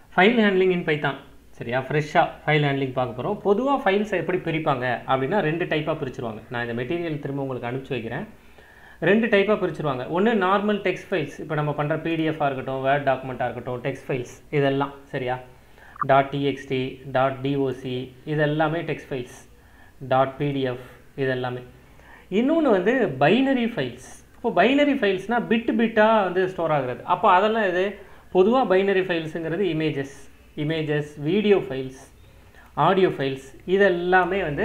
File handling இன் Python. சரியா, ஃப்ரெஷ்ஷாக file handling பார்க்க போகிறோம். பொதுவாக ஃபைல்ஸை எப்படி பிரிப்பாங்க அப்படின்னா 2 டைப்பாக பிரிச்சுருவாங்க. நான் இந்த மெட்டீரியல் திரும்ப உங்களுக்கு அனுப்பிச்சி வைக்கிறேன். 2 டைப்பாக பிரிச்சுருவாங்க. ஒன்று நார்மல் டெக்ஸ்ட் ஃபைல்ஸ், இப்போ நம்ம பண்ணுற பிடிஎஃபாக இருக்கட்டும், வேர்ட் டாக்குமெண்ட்டாக இருக்கட்டும், டெக்ஸ்ட் ஃபைல்ஸ் இதெல்லாம். சரியா, .txt, .doc இதெல்லாமே டெக்ஸ்ட் ஃபைல்ஸ், .pdf இதெல்லாமே. இன்னொன்று வந்து பைனரி ஃபைல்ஸ். இப்போ பைனரி ஃபைல்ஸ்னால் பிட்டாக வந்து ஸ்டோர் ஆகுறது. அப்போ அதெல்லாம் இது பொதுவாக பைனரி ஃபைல்ஸுங்கிறது images, video files, audio files இதெல்லாமே வந்து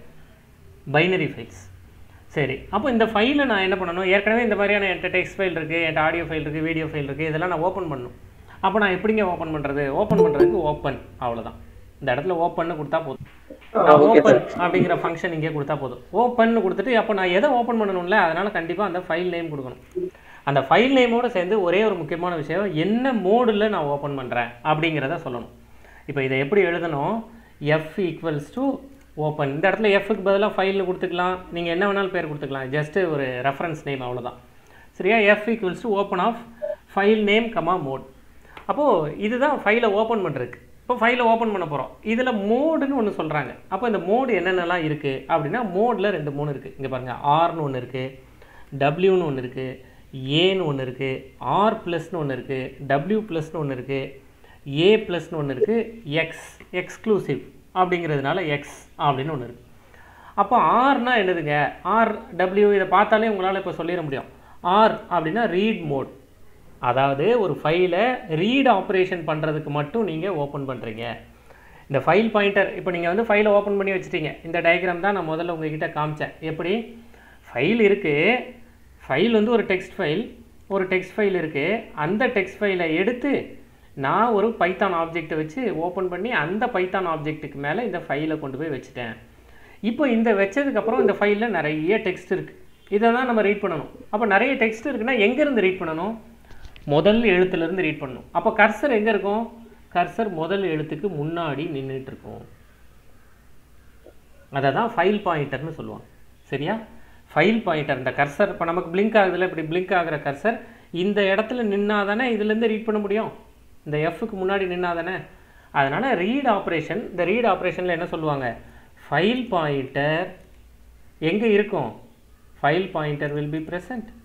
பைனரி ஃபைல்ஸ். சரி, அப்போ இந்த ஃபைலை நான் என்ன பண்ணணும்? ஏற்கனவே இந்த மாதிரியான என்கிட்ட டெக்ஸ்ட் ஃபைல் இருக்குது, என்கிட்ட ஆடியோ ஃபைல் இருக்குது, வீடியோ ஃபைல் இருக்குது, இதெல்லாம் நான் ஓப்பன் பண்ணணும். அப்போ நான் எப்படிங்க ஓப்பன் பண்ணுறது? ஓப்பன் பண்ணுறதுக்கு ஓப்பன், அவ்வளோதான். இந்த இடத்துல ஓப்பன்னு கொடுத்தா போதும். ஓப்பன் அப்படிங்கிற ஃபங்க்ஷன் இங்கே கொடுத்தா போதும். ஓப்பன்னு கொடுத்துட்டு அப்போ நான் எதை ஓப்பன் பண்ணணும்ல, அதனால் கண்டிப்பாக அந்த ஃபைல் நேம் கொடுக்கணும். அந்த ஃபைல் நேமோடு சேர்ந்து ஒரே ஒரு முக்கியமான விஷயம், என்ன மோடில் நான் ஓப்பன் பண்ணுறேன் அப்படிங்கிறத சொல்லணும். இப்போ இதை எப்படி எழுதணும்? F equals to open. இந்த இடத்துல எஃப்க்கு பதிலாக ஃபைல்னு கொடுத்துக்கலாம், நீங்கள் என்ன வேணாலும் பேர் கொடுத்துக்கலாம், ஜஸ்ட்டு ஒரு ரெஃபரன்ஸ் நேம் அவ்வளோதான். சரியா, F equals to open of file name comma mode. அப்போது இதுதான் ஃபைலை ஓப்பன் பண்ணுறதுக்கு. இப்போ ஃபைலை ஓப்பன் பண்ண போகிறோம். இதில் மோடுன்னு ஒன்று சொல்கிறாங்க. அப்போ இந்த மோடு என்னென்னலாம் இருக்குது அப்படின்னா, மோடில் 2-3 இருக்குது. இங்கே பாருங்கள், ஆர்னு ஒன்று இருக்குது, டபிள்யூன்னு ஒன்று இருக்குது, ஏன்னு ஒன்று இருக்குது, ஆர் ப்ளஸ்னு ஒன்று இருக்குது, டபிள்யூ ப்ளஸ்னு ஒன்று இருக்குது, ஏ ப்ளஸ்னு ஒன்று இருக்குது, எக்ஸ்க்ளூசிவ் அப்படிங்கிறதுனால எக்ஸ் அப்படின்னு ஒன்று இருக்குது. அப்போ ஆர்னால் என்னதுங்க? ஆர் டபிள்யூ இதை பார்த்தாலே உங்களால் இப்போ சொல்லிட முடியும். ஆர் அப்படின்னா ரீட் மோட். அதாவது ஒரு ஃபைலை ரீட் ஆப்ரேஷன் பண்ணுறதுக்கு மட்டும் நீங்கள் ஓப்பன் பண்ணுறீங்க. இந்த ஃபைல் பாயிண்டர், இப்போ நீங்கள் வந்து ஃபைலை ஓப்பன் பண்ணி வச்சுட்டீங்க. இந்த டயக்ராம் தான் நான் முதல்ல உங்ககிட்ட காமிச்சேன். எப்படி ஃபைல் இருக்குது, ஃபைல் வந்து ஒரு டெக்ஸ்ட் ஃபைல் இருக்குது. அந்த டெக்ஸ்ட் ஃபைலை எடுத்து நான் ஒரு பைத்தான் ஆப்ஜெக்டை வச்சு ஓப்பன் பண்ணி அந்த பைத்தான் ஆப்ஜெக்ட்டுக்கு மேலே இந்த ஃபைலை கொண்டு போய் வச்சுட்டேன். இப்போ இந்த வச்சதுக்கப்புறம் இந்த ஃபைலில் நிறைய டெக்ஸ்ட் இருக்குது. இதை தான் நம்ம ரீட் பண்ணணும். அப்போ நிறைய டெக்ஸ்ட் இருக்குன்னா எங்கேருந்து ரீட் பண்ணணும்? முதல் எழுத்துலேருந்து ரீட் பண்ணணும். அப்போ கர்சர் எங்கே இருக்கும்? கர்சர் முதல் எழுத்துக்கு முன்னாடி நின்றுட்டு இருக்கும். அதை தான் ஃபைல் பாயிண்டர்னு சொல்லுவாங்க. சரியா, ஃபைல் பாயிண்டர். இந்த கர்சர் இப்போ நமக்கு பிளிங்க் ஆகுதுல, இப்படி பிளிங்க் ஆகிற கர்சர் இந்த இடத்துல நின்னா தானே இதுலேருந்து ரீட் பண்ண முடியும். இந்த எஃப்க்கு முன்னாடி நின்னா தானே. அதனால் ரீட் ஆப்ரேஷன், இந்த ரீட் ஆப்ரேஷனில் என்ன சொல்லுவாங்க? ஃபைல் பாயிண்டர் எங்கே இருக்கும்? File pointer will be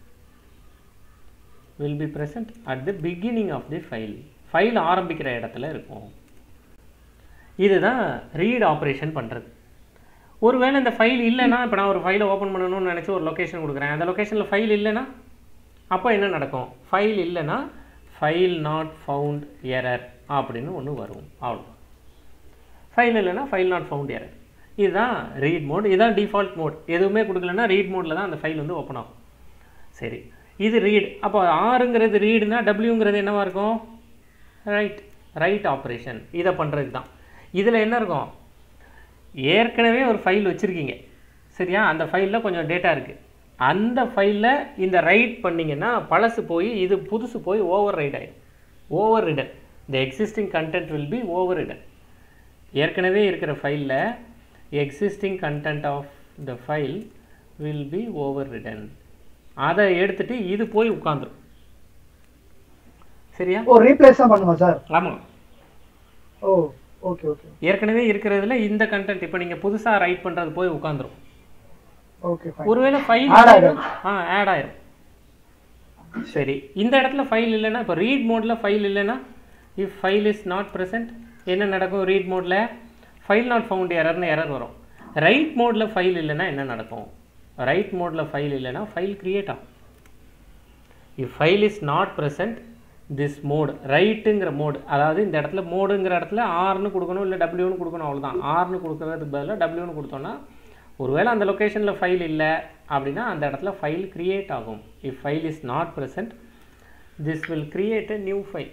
present at the beginning of the file. File ஆரம்பிக்கிற இடத்துல இருக்கும். இதுதான் ரீட் ஆப்ரேஷன் பண்ணுறது. ஒருவேளை இந்த ஃபைல் இல்லைன்னா, இப்போ நான் ஒரு ஃபைலை ஓப்பன் பண்ணணும்னு நினச்சி ஒரு லொக்கேஷன் கொடுக்குறேன், அந்த லொக்கேஷனில் ஃபைல் இல்லைன்னா அப்போ என்ன நடக்கும்? ஃபைல் இல்லைன்னா ஃபைல் நாட் ஃபவுண்ட் எரர் அப்படின்னு ஒன்று வரும். அவ்வளோ. ஃபைல் இல்லைன்னா ஃபைல் நாட் ஃபவுண்ட் எரர். இதுதான் ரீட் மோட். இதுதான் டிஃபால்ட் மோட். எதுவுமே கொடுக்கலன்னா ரீட் மோடில் தான் அந்த ஃபைல் வந்து ஓப்பன் ஆகும். சரி, இது ரீட். அப்போ ஆறுங்கிறது ரீடுனா டபிள்யூங்கிறது என்னவாக இருக்கும்? Write operation. இதை பண்ணுறதுக்கு தான். இதில் என்ன இருக்கும்? ஏற்கனவே ஒரு ஃபைல் வச்சுருக்கீங்க. சரியா, அந்த ஃபைலில் கொஞ்சம் டேட்டா இருக்குது. அந்த ஃபைலில் இந்த ரைட் பண்ணிங்கன்னா பழசு போய் இது புதுசு போய் ஓவர் ரைட் ஆகிடும். Overwritten. The existing content will be overwritten. ஏற்கனவே இருக்கிற ஃபைலில் existing content of the file will be overwritten. அதை எடுத்துட்டு இது போய் உட்காந்துரும். சரியா, ஓ ரீப்ளேஸ் பண்ணுமா சார்? ஆமாம். Oh okay okay. ஏற்கனவே இருக்கிறதுல இந்த கண்டென்ட் இப்போ நீங்கள் புதுசாக ரைட் பண்ணுறது போய் உட்காந்துரும். ஓகே, ஒருவேளை ஃபைல் ஆட் ஆயிரும். சரி, இந்த இடத்துல ஃபைல் இல்லைன்னா, இப்போ ரீட் மோடில் ஃபைல் இல்லைன்னா, if file is not present என்ன நடக்கும்? ரீட் மோடில் ஃபைல் நாட் ஃபவுண்ட் எரர்னு எரர் வரும். ரைட் மோடில் ஃபைல் இல்லைன்னா என்ன நடக்கும்? ரைட் மோடில் ஃபைல் இல்லைன்னா ஃபைல் கிரியேட் ஆகும். If file is not present this mode, ரைட்டுங்கிற மோடு, அதாவது இந்த இடத்துல மோடுங்கிற இடத்துல ஆர்னு கொடுக்கணும், இல்லை டபிள்யூன்னு கொடுக்கணும். அவ்வளோதான். ஆர்னு கொடுக்கறதுக்கு பதிலாக டபிள்யூன்னு கொடுத்தோன்னா, ஒருவேளை அந்த லொக்கேஷனில் ஃபைல் இல்லை அப்படின்னா அந்த இடத்துல ஃபைல் கிரியேட் ஆகும். If file is not present this will create a new file.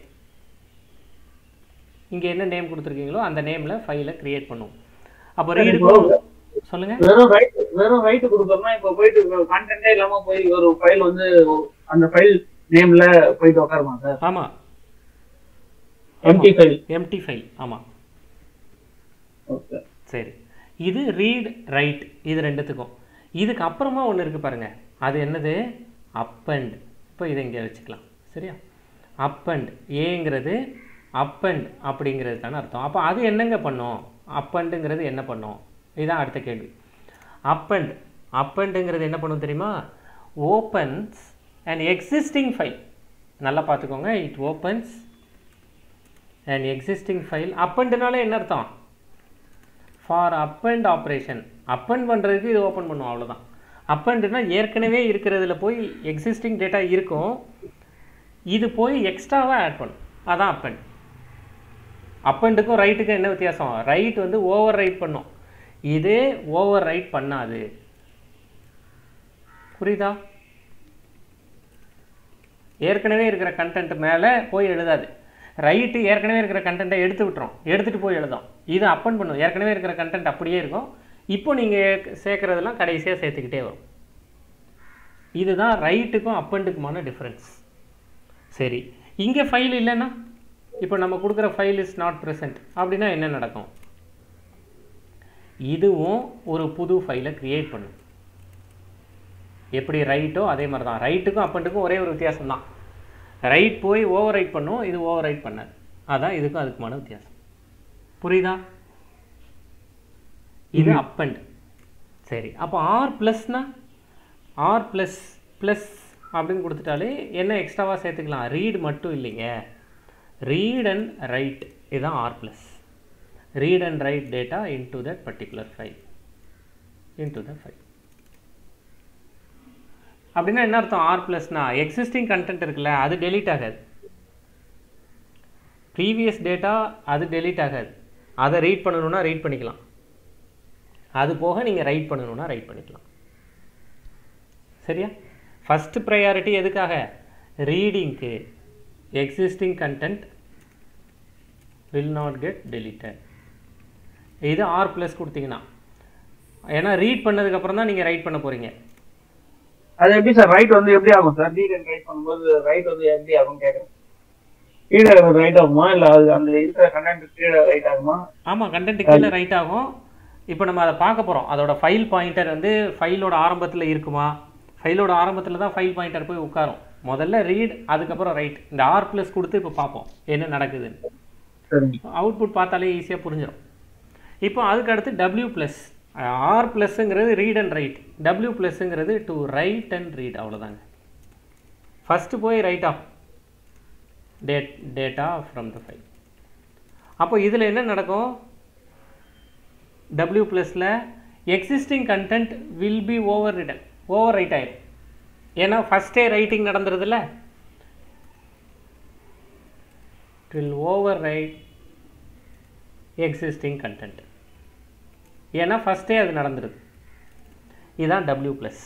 இங்கே என்ன நேம் கொடுத்துருக்கீங்களோ அந்த நேமில் ஃபைலை கிரியேட் பண்ணும். அப்போ ரீடு சொல்லுங்க. வெறும் ரைட் கொடுக்கறோம்னா இப்போ போயிட்டு கண்டென்ட்டே இல்லாம போய் ஒரு ஃபைல் வந்து அந்த ஃபைல் நேம்ல போயிட்டு உட்காருமா சார்? ஆமா, எம்டி ஃபைல். ஆமா, ஓகே. சரி, இது ரீட் ரைட். இது ரெண்டுத்துக்கும். இதுக்கு அப்புறமா ஒன்று இருக்குது பாருங்க, அது என்னது? அப்பண்ட். இப்போ இதை இங்கே வச்சுக்கலாம். சரியா, அப்பண்ட் ஏங்கிறது அப்பண்ட் அப்படிங்கிறது தானே அர்த்தம். அப்போ அது என்னங்க பண்ணும்? அப்பண்டுங்கிறது என்ன பண்ணும்? இதுதான் அடுத்த கேள்வி. அப்பண்டுங்கிறது என்ன பண்ணும் தெரியுமா? Opens an existing file. நல்லா பார்த்துக்கோங்க. It opens an existing file. அப்பண்டுனால என்ன அர்த்தம்? For append operation. அப்பண்ட் பண்ணுறதுக்கு இது ஓப்பன் பண்ணும், அவ்வளோதான். அப்பண்டுனா ஏற்கனவே இருக்கிறதுல போய் எக்ஸிஸ்டிங் டேட்டா இருக்கும், இது போய் எக்ஸ்ட்ராவாக ஆட் பண்ணும், அதான் அப்பண்ட். அப்பண்டுக்கும் ரைட்டுக்கும் என்ன வித்தியாசம்? ரைட் வந்து ஓவர் ரைட் பண்ணும், இது ஓவர் ரைட் பண்ணாது. புரியுதா? ஏற்கனவே இருக்கிற கண்டென்ட் மேலே போய் எழுதாது. ரைட்டு ஏற்கனவே இருக்கிற கண்டென்ட்டை எடுத்து விட்டுரும், எடுத்துகிட்டு போய் எழுதும். இது அப்பண்ட் பண்ணும், ஏற்கனவே இருக்கிற கண்டென்ட் அப்படியே இருக்கும், இப்போ நீங்கள் சேர்க்குறதெல்லாம் கடைசியாக சேர்த்துக்கிட்டே வரும். இதுதான் ரைட்டுக்கும் அப்பண்டுக்குமான டிஃப்ரென்ஸ். சரி, இங்கே ஃபைல் இல்லைன்னா, இப்போ நம்ம கொடுக்குற ஃபைல் இஸ் நாட் ப்ரெசென்ட் அப்படின்னா என்ன நடக்கும்? இதுவும் ஒரு புது ஃபைலை க்ரியேட் பண்ணும். எப்படி ரைட்டோ அதே மாதிரி தான். ரைட்டுக்கும் அப்பண்டுக்கும் ஒரே ஒரு வித்தியாசம் தான். ரைட் போய் ஓவர் ரைட் பண்ணும், இது ஓவர் ரைட் பண்ணாது. அதான் இதுக்கும் அதுக்குமான வித்தியாசம். புரியுதா? இது அப்பண்ட். சரி, அப்போ ஆர் ப்ளஸ்னா, ஆர் ப்ளஸ் ப்ளஸ் அப்படின்னு கொடுத்துட்டாலே என்ன எக்ஸ்ட்ராவாக சேர்த்துக்கலாம்? ரீட் மட்டும் இல்லைங்க, ரீட் அண்ட் ரைட். இதுதான் R plus. Read and write data into that particular file, into the file. அப்படின்னா என்ன அர்த்தம்? ஆர் ப்ளஸ்னா எக்ஸிஸ்டிங் கண்டென்ட் இருக்குல்ல, அது டெலீட் ஆகாது. ப்ரீவியஸ் டேட்டா அது டெலீட் ஆகாது. அதை ரீட் பண்ணணுன்னா ரீட் பண்ணிக்கலாம், அது போக நீங்கள் ரைட் பண்ணணுன்னா ரைட் பண்ணிக்கலாம். சரியா? ஃபஸ்ட்டு ப்ரையாரிட்டி எதுக்காக? ரீடிங்க்கு. Existing content will not get deleted. இது ஆர் ப்ளஸ் கொடுத்தீங்கன்னா, ஏன்னா ரீட் பண்ணதுக்கப்புறம் தான் நீங்கள் ரைட் பண்ண போகிறீங்க. அது எப்படி சார் ரைட் வந்து எப்படி ஆகும் சார்? ரீட் அண்ட் ரைட் பண்ணும்போது ரைட் வந்து எப்படி ஆகும் கேட்குறேன். கீழே ரைட் ஆகுமா, இல்லை அது அந்த இருக்கிற கண்டென்ட் கீழே ரைட் ஆகுமா? ஆமாம், கண்டென்ட் கீழே ரைட் ஆகும். இப்போ நம்ம அதை பார்க்க போகிறோம். அதோட ஃபைல் பாயிண்டர் வந்து ஃபைலோட ஆரம்பத்தில் இருக்குமா? ஃபைலோட ஆரம்பத்தில் தான் ஃபைல் பாயிண்டர் போய் உட்காரும். முதல்ல ரீட், அதுக்கப்புறம் ரைட். இந்த ஆர் ப்ளஸ் கொடுத்து இப்போ பார்ப்போம் என்ன நடக்குதுன்னு. அவுட்புட் பார்த்தாலே ஈஸியாக புரிஞ்சிடும். இப்போ அதுக்கு அடுத்து டபிள்யூ ப்ளஸ். ஆர் ப்ளஸ்ஸுங்கிறது ரீட் அண்ட் ரைட், டபிள்யூ ப்ளஸ்ஸுங்கிறது டு ரைட் அண்ட் ரீட். அவ்வளோதாங்க. ஃபஸ்ட்டு போய் write of data from the file. அப்போ இதில் என்ன நடக்கும்? டபிள்யூ ப்ளஸில் existing content will be overwrite ஆயிடும். ஏன்னா ஃபஸ்ட்டே ரைட்டிங் நடந்துருதுல்ல, it will overwrite existing content. ஏன்னா ஃபஸ்ட்டே அது நடந்துருது. இதுதான் டபிள்யூ ப்ளஸ்.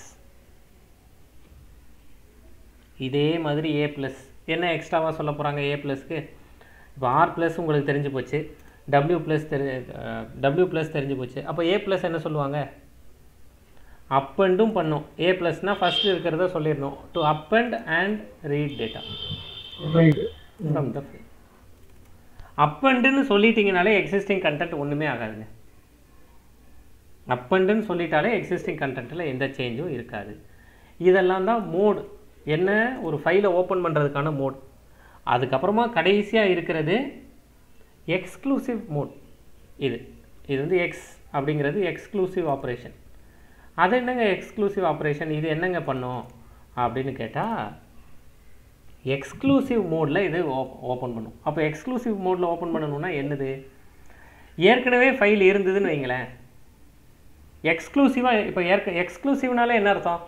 இதே மாதிரி ஏ ப்ளஸ். என்ன எக்ஸ்ட்ராவாக சொல்ல போகிறாங்க ஏ ப்ளஸ்க்கு? இப்போ ஆர் ப்ளஸ் உங்களுக்கு தெரிஞ்சு போச்சு, டபிள்யூ ப்ளஸ் தெரிஞ்சு போச்சு. அப்போ ஏ ப்ளஸ் என்ன சொல்லுவாங்க? அப்பண்டும் பண்ணும். ஏ ப்ளஸ்னால் ஃபஸ்ட்டு இருக்கிறத சொல்லிடணும், to append and read data from the file. அப்பண்டுன்னு சொல்லிட்டீங்கனாலே எக்ஸிஸ்டிங் கண்டென்ட் ஒன்றுமே ஆகாதுங்க. அப்பண்டுன்னு சொல்லிட்டாலே எக்ஸிஸ்டிங் கண்டென்ட்டில் எந்த சேஞ்சும் இருக்காது. இதெல்லாம் தான் மோடு. என்ன? ஒரு ஃபைலை ஓப்பன் பண்ணுறதுக்கான மோட். அதுக்கப்புறமா கடைசியாக இருக்கிறது எக்ஸ்க்ளூசிவ் மோட். இது வந்து எக்ஸ் அப்படிங்கிறது எக்ஸ்க்ளூசிவ் ஆப்ரேஷன். அது என்னங்க எக்ஸ்க்ளூசிவ் ஆப்ரேஷன்? இது என்னங்க பண்ணும் அப்படின்னு கேட்டால், எக்ஸ்க்ளூசிவ் மோடில் இது ஓப்பன் பண்ணும். அப்போ எக்ஸ்க்ளூசிவ் மோடில் ஓப்பன் பண்ணணுன்னா என்னது? ஏற்கனவே ஃபைல் இருந்ததுன்னு வைங்களேன், எக்ஸ்க்ளூசிவாக. இப்போ எக்ஸ்க்ளூசிவ்னாலே என்ன அர்த்தம்?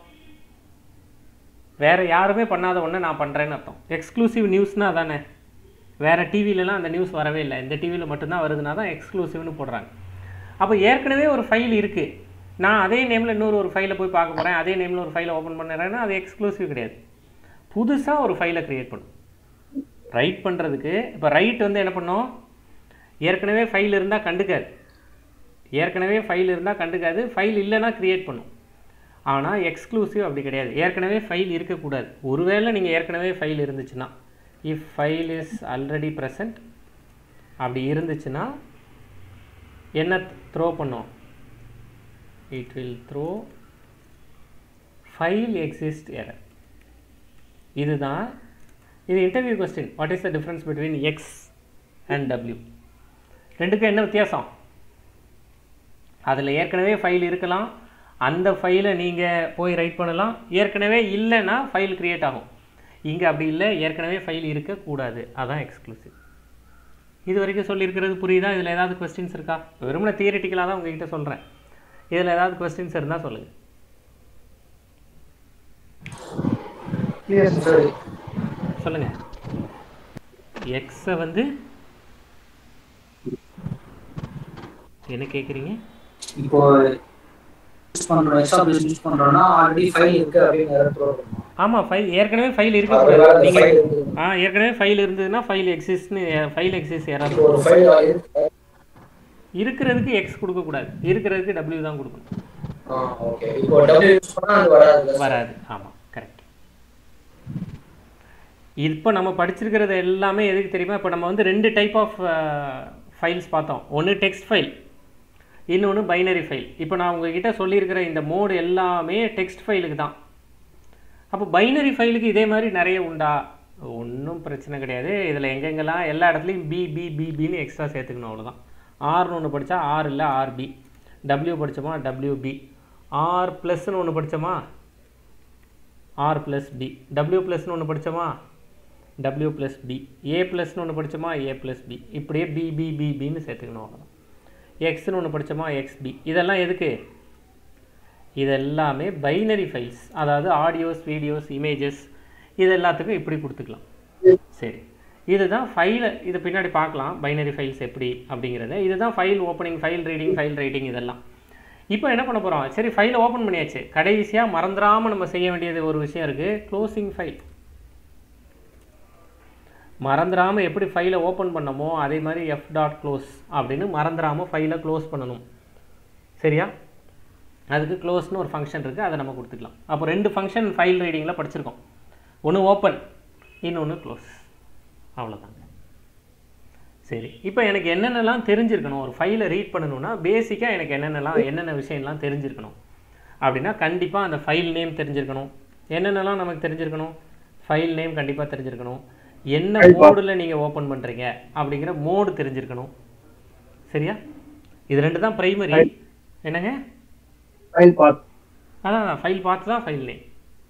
வேறு யாருமே பண்ணாத ஒன்று நான் பண்ணுறேன்னு அர்த்தம். எக்ஸ்க்ளூசிவ் நியூஸ்னால் தானே, வேறு டிவிலலாம் அந்த நியூஸ் வரவே இல்லை, இந்த டிவியில் மட்டும்தான் வருதுன்னா தான் எக்ஸ்க்ளூசிவ்னு போடுறாங்க. அப்போ ஏற்கனவே ஒரு ஃபைல் இருக்குது, நான் அதே நேமில் இன்னொரு ஒரு ஃபைலை போய் பார்க்க போகிறேன், அதே நேமில் ஒரு ஃபைலை ஓப்பன் பண்ணுறேன்னா அது எக்ஸ்க்ளூசிவ் கிடையாது. புதுசாக ஒரு ஃபைலை க்ரியேட் பண்ணும். ரைட் பண்ணுறதுக்கு இப்போ ரைட் வந்து என்ன பண்ணும்? ஏற்கனவே ஃபைல் இருந்தால் கண்டுக்காது, ஃபைல் இல்லைன்னா க்ரியேட் பண்ணும். ஆனால் எக்ஸ்க்ளூசிவ் அப்படி கிடையாது. ஏற்கனவே ஃபைல் இருக்கக்கூடாது. ஒருவேளை நீங்கள் ஏற்கனவே ஃபைல் இருந்துச்சுன்னா, if file is already present அப்படி இருந்துச்சுன்னா என்ன த்ரோ பண்ணும்? It will throw file exist error. இதுதான் இது interview question. What is the difference between X and W. ரெண்டுக்கும் என்ன வித்தியாசம்? அதில் ஏற்கனவே ஃபைல் இருக்கலாம், அந்த ஃபைலை நீங்கள் போய் ரைட் பண்ணலாம். ஏற்கனவே இல்லைன்னா ஃபைல் க்ரியேட் ஆகும். இங்கே அப்படி இல்லை, ஏற்கனவே ஃபைல் இருக்கக்கூடாது, அதான் எக்ஸ்க்ளூசிவ். இது வரைக்கும் சொல்லியிருக்கிறது புரியுதா? இதில் ஏதாவது கொஸ்டின்ஸ் இருக்கா? வெறுமனே தியரிட்டிக்கலாக தான் உங்ககிட்ட சொல்கிறேன். இதில் ஏதாவது கொஸ்டின்ஸ் இருந்தால் சொல்லுங்கள். சொல்லுங்கள். எக்ஸை வந்து என்ன கேட்குறீங்க? இப்போ யூஸ் பண்றோம், எக்ஸாம்பிள் யூஸ் பண்றோம்னா ஆல்ரெடி ஃபைல் இருக்கு அப்படிங்கறது. ஆமாம், ஃபைல் ஏற்கனவே ஃபைல் இருக்கக்கூடாது. நீங்கள் ஏற்கனவே ஃபைல் இருந்ததுன்னா ஃபைல் எக்ஸிஸ்ட்னு ஃபைல் எக்ஸிஸ்ட் யாராவது ஒரு ஃபைல் இருக்கிறதுக்கு எக்ஸ் கொடுக்கக்கூடாது, இருக்கிறதுக்கு டபிள்யூ தான் கொடுக்கணும். ஓகே, இப்போ டபிள்யூ யூஸ் பண்ணா அது வராது. ஆமாம், கரெக்ட். இப்போ நம்ம படிச்சிருக்கிறது எல்லாமே எதுக்கு தெரியுமா? இப்போ நம்ம வந்து 2 டைப் ஆஃப் ஃபைல்ஸ் பார்த்தோம். ஒன்று டெக்ஸ்ட் ஃபைல், இன்னொன்று பைனரி ஃபைல். இப்போ நான் உங்ககிட்ட சொல்லியிருக்கிற இந்த மோடு எல்லாமே டெக்ஸ்ட் ஃபைலுக்கு தான். அப்போ பைனரி ஃபைலுக்கு இதே மாதிரி நிறைய உண்டா? ஒன்றும் பிரச்சனை கிடையாது. இதில் எங்கெங்கெல்லாம் எல்லா இடத்துலையும் பின்னு எக்ஸ்ட்ரா சேர்த்துக்கணும், அவ்வளோதான். ஆர்னு ஒன்று படித்தா ஆர் இல்லை ஆர்பி, டபிள்யூ படித்தோமா டபிள்யூபி, ஆர் ப்ளஸ்ன்னு ஒன்று படித்தோமா ஆர் ப்ளஸ் பி, டபிள்யூ ப்ளஸ்ன்னு ஒன்று படித்தோமா டபிள்யூ ப்ளஸ் பி, ஏ ப்ளஸ்ன்னு ஒன்று படித்தோமா ஏ ப்ளஸ் பி, இப்படியே பின்னு சேர்த்துக்கணும், அவ்வளோதான். எக்ஸ்ன்னு ஒன்று படித்தோமா எக்ஸ்பி. இதெல்லாம் எதுக்கு? இதெல்லாமே பைனரி ஃபைல்ஸ், அதாவது ஆடியோஸ், வீடியோஸ், இமேஜஸ், இது எல்லாத்துக்கும் இப்படி கொடுத்துக்கலாம். சரி, இதுதான் ஃபைலை, இது பின்னாடி பார்க்கலாம் பைனரி ஃபைல்ஸ் எப்படி அப்படிங்கிறத. இதுதான் file opening, file reading, file writing இதெல்லாம். இப்போ என்ன பண்ண போகிறோம்? சரி, ஃபைலை ஓப்பன் பண்ணியாச்சு. கடைசியாக மறந்துடாமல் நம்ம செய்ய வேண்டியது ஒரு விஷயம் இருக்குது, க்ளோசிங் ஃபைல். மறந்துடாமல் எப்படி ஃபைலை ஓப்பன் பண்ணமோ அதே மாதிரி f.close அப்படின்னு மறந்துடாமல் ஃபைலை க்ளோஸ் பண்ணணும். சரியா? அதுக்கு க்ளோஸ்னு ஒரு ஃபங்க்ஷன் இருக்குது, அதை நம்ம கொடுத்துக்கலாம். அப்போ 2 ஃபங்க்ஷன் ஃபைல் ரீடிங்கில் படிச்சிருக்கோம். ஒன்று ஓப்பன், இன்னொன்று க்ளோஸ், அவ்வளோதாங்க. சரி, இப்போ எனக்கு என்னென்னலாம் தெரிஞ்சிருக்கணும்? ஒரு ஃபைலை ரீட் பண்ணணும்னா பேசிக்காக எனக்கு என்னென்ன விஷயம்லாம் தெரிஞ்சிருக்கணும் அப்படின்னா, கண்டிப்பாக அந்த ஃபைல் நேம் தெரிஞ்சிருக்கணும். என்னென்னலாம் நமக்கு தெரிஞ்சிருக்கணும்? ஃபைல் நேம் கண்டிப்பாக தெரிஞ்சிருக்கணும். என்ன மோடில் நீங்கள் ஓப்பன் பண்ணுறீங்க அப்படிங்கிற மோடு தெரிஞ்சிருக்கணும். சரியா? இது 2 தான் ப்ரைமரி. என்னங்க? File path. அதான் ஃபைல் பாத் தான் ஃபைல் நேம்.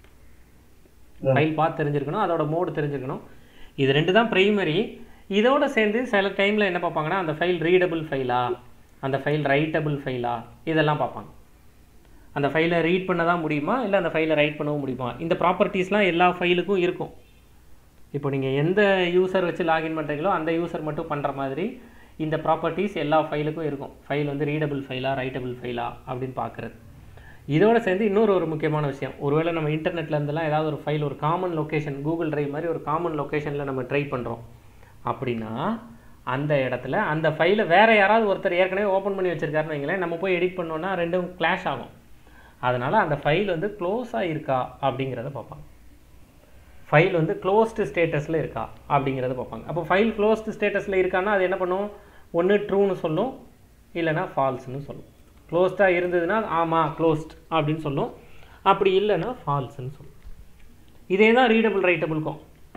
ஃபைல் பாத் தெரிஞ்சிருக்கணும், அதோட மோடு தெரிஞ்சிருக்கணும். இது 2 தான் ப்ரைமரி. இதோட சேர்ந்து சில டைமில் என்ன பார்ப்பாங்கன்னா, அந்த ஃபைல் ரீடபிள் ஃபைலா, அந்த ஃபைல் ரைட்டபிள் ஃபைலா, இதெல்லாம் பார்ப்பாங்க. அந்த ஃபைலை ரீட் பண்ண தான் முடியுமா, இல்லை அந்த ஃபைலை ரைட் பண்ணவும் முடியுமா? இந்த ப்ராப்பர்ட்டிஸ்லாம் எல்லா ஃபைலுக்கும் இருக்கும். இப்போ நீங்கள் எந்த யூசர் வச்சு லாகின் பண்ணுறீங்களோ அந்த யூசர் மட்டும் பண்ணுற மாதிரி இந்த ப்ராப்பர்ட்டிஸ் எல்லா ஃபைலுக்கும் இருக்கும். ஃபைல் வந்து ரீடபிள் ஃபைலா, ரைட்டபிள் ஃபைலா அப்படின்னு பார்க்குறது. இதோட சேர்ந்து இன்னொரு முக்கியமான விஷயம், ஒருவேளை நம்ம இன்டர்நெட்டில் இருந்தெல்லாம் ஏதாவது ஒரு ஃபைல் ஒரு காமன் லொக்கேஷன், கூகுள் ட்ரைவ் மாதிரி ஒரு காமன் லொக்கேஷனில் நம்ம ட்ரை பண்ணுறோம் அப்படின்னா, அந்த இடத்துல அந்த ஃபைலை வேறு யாராவது ஒருத்தர் ஏற்கனவே ஓப்பன் பண்ணி வச்சுருக்காருன்னு வைங்களேன், நம்ம போய் எடிட் பண்ணோன்னா 2ம் கிளாஷ் ஆகும். அதனால் அந்த ஃபைல் வந்து க்ளோஸாக இருக்கா அப்படிங்கிறத பார்ப்பாங்க. ஃபைல் வந்து க்ளோஸ்டு ஸ்டேட்டஸில் இருக்கா அப்படிங்கிறத பார்ப்பாங்க. அப்போ ஃபைல் க்ளோஸ்டு ஸ்டேட்டஸில் இருக்கான்னா அது என்ன பண்ணும்? ஒன்று ட்ரூன்னு சொல்லும், இல்லைனா ஃபால்ஸ்னு சொல்லும். க்ளோஸ்டாக இருந்ததுன்னா ஆமாம் க்ளோஸ்ட் அப்படின்னு சொல்லும், அப்படி இல்லைன்னா ஃபால்ஸ்ன்னு சொல்லும். இதே தான் ரீடபிள் ரைட்டபிள்க்கும்.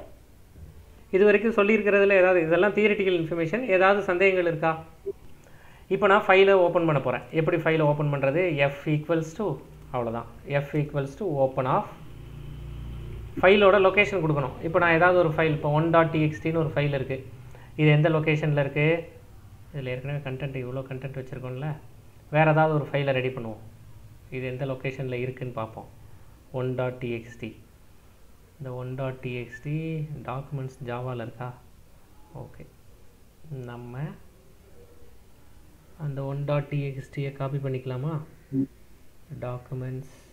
இது வரைக்கும் சொல்லியிருக்கிறதுல ஏதாவது, இதெல்லாம் தியரிட்டிக்கல் இன்ஃபர்மேஷன். ஏதாவது சந்தேகங்கள் இருக்கா? இப்போ நான் ஃபைலை ஓப்பன் பண்ண போகிறேன். எப்படி ஃபைலை ஓப்பன் பண்ணுறது? f=, அவ்வளோதான், f= ஓப்பன் ஆஃப். ஃபைலோட லொக்கேஷன் கொடுக்கணும். இப்போ நான் ஏதாவது ஒரு ஃபைல், இப்போ 1.txt ஒரு ஃபைல் இருக்குது. இது எந்த லொக்கேஷனில் இருக்குது? இதில் ஏற்கனவே கண்டென்ட் இவ்வளோ கண்டென்ட் வச்சுருக்கோம்ல, வேறு ஏதாவது ஒரு ஃபைலை ரெடி பண்ணுவோம். இது எந்த லொக்கேஷனில் இருக்குதுன்னு பார்ப்போம். 1.txt. இந்த 1.txt டாக்குமெண்ட்ஸ் ஜாவாவில் இருக்கா? ஓகே, நம்ம அந்த 1.txt காப்பி பண்ணிக்கலாமா? டாக்குமெண்ட்ஸ்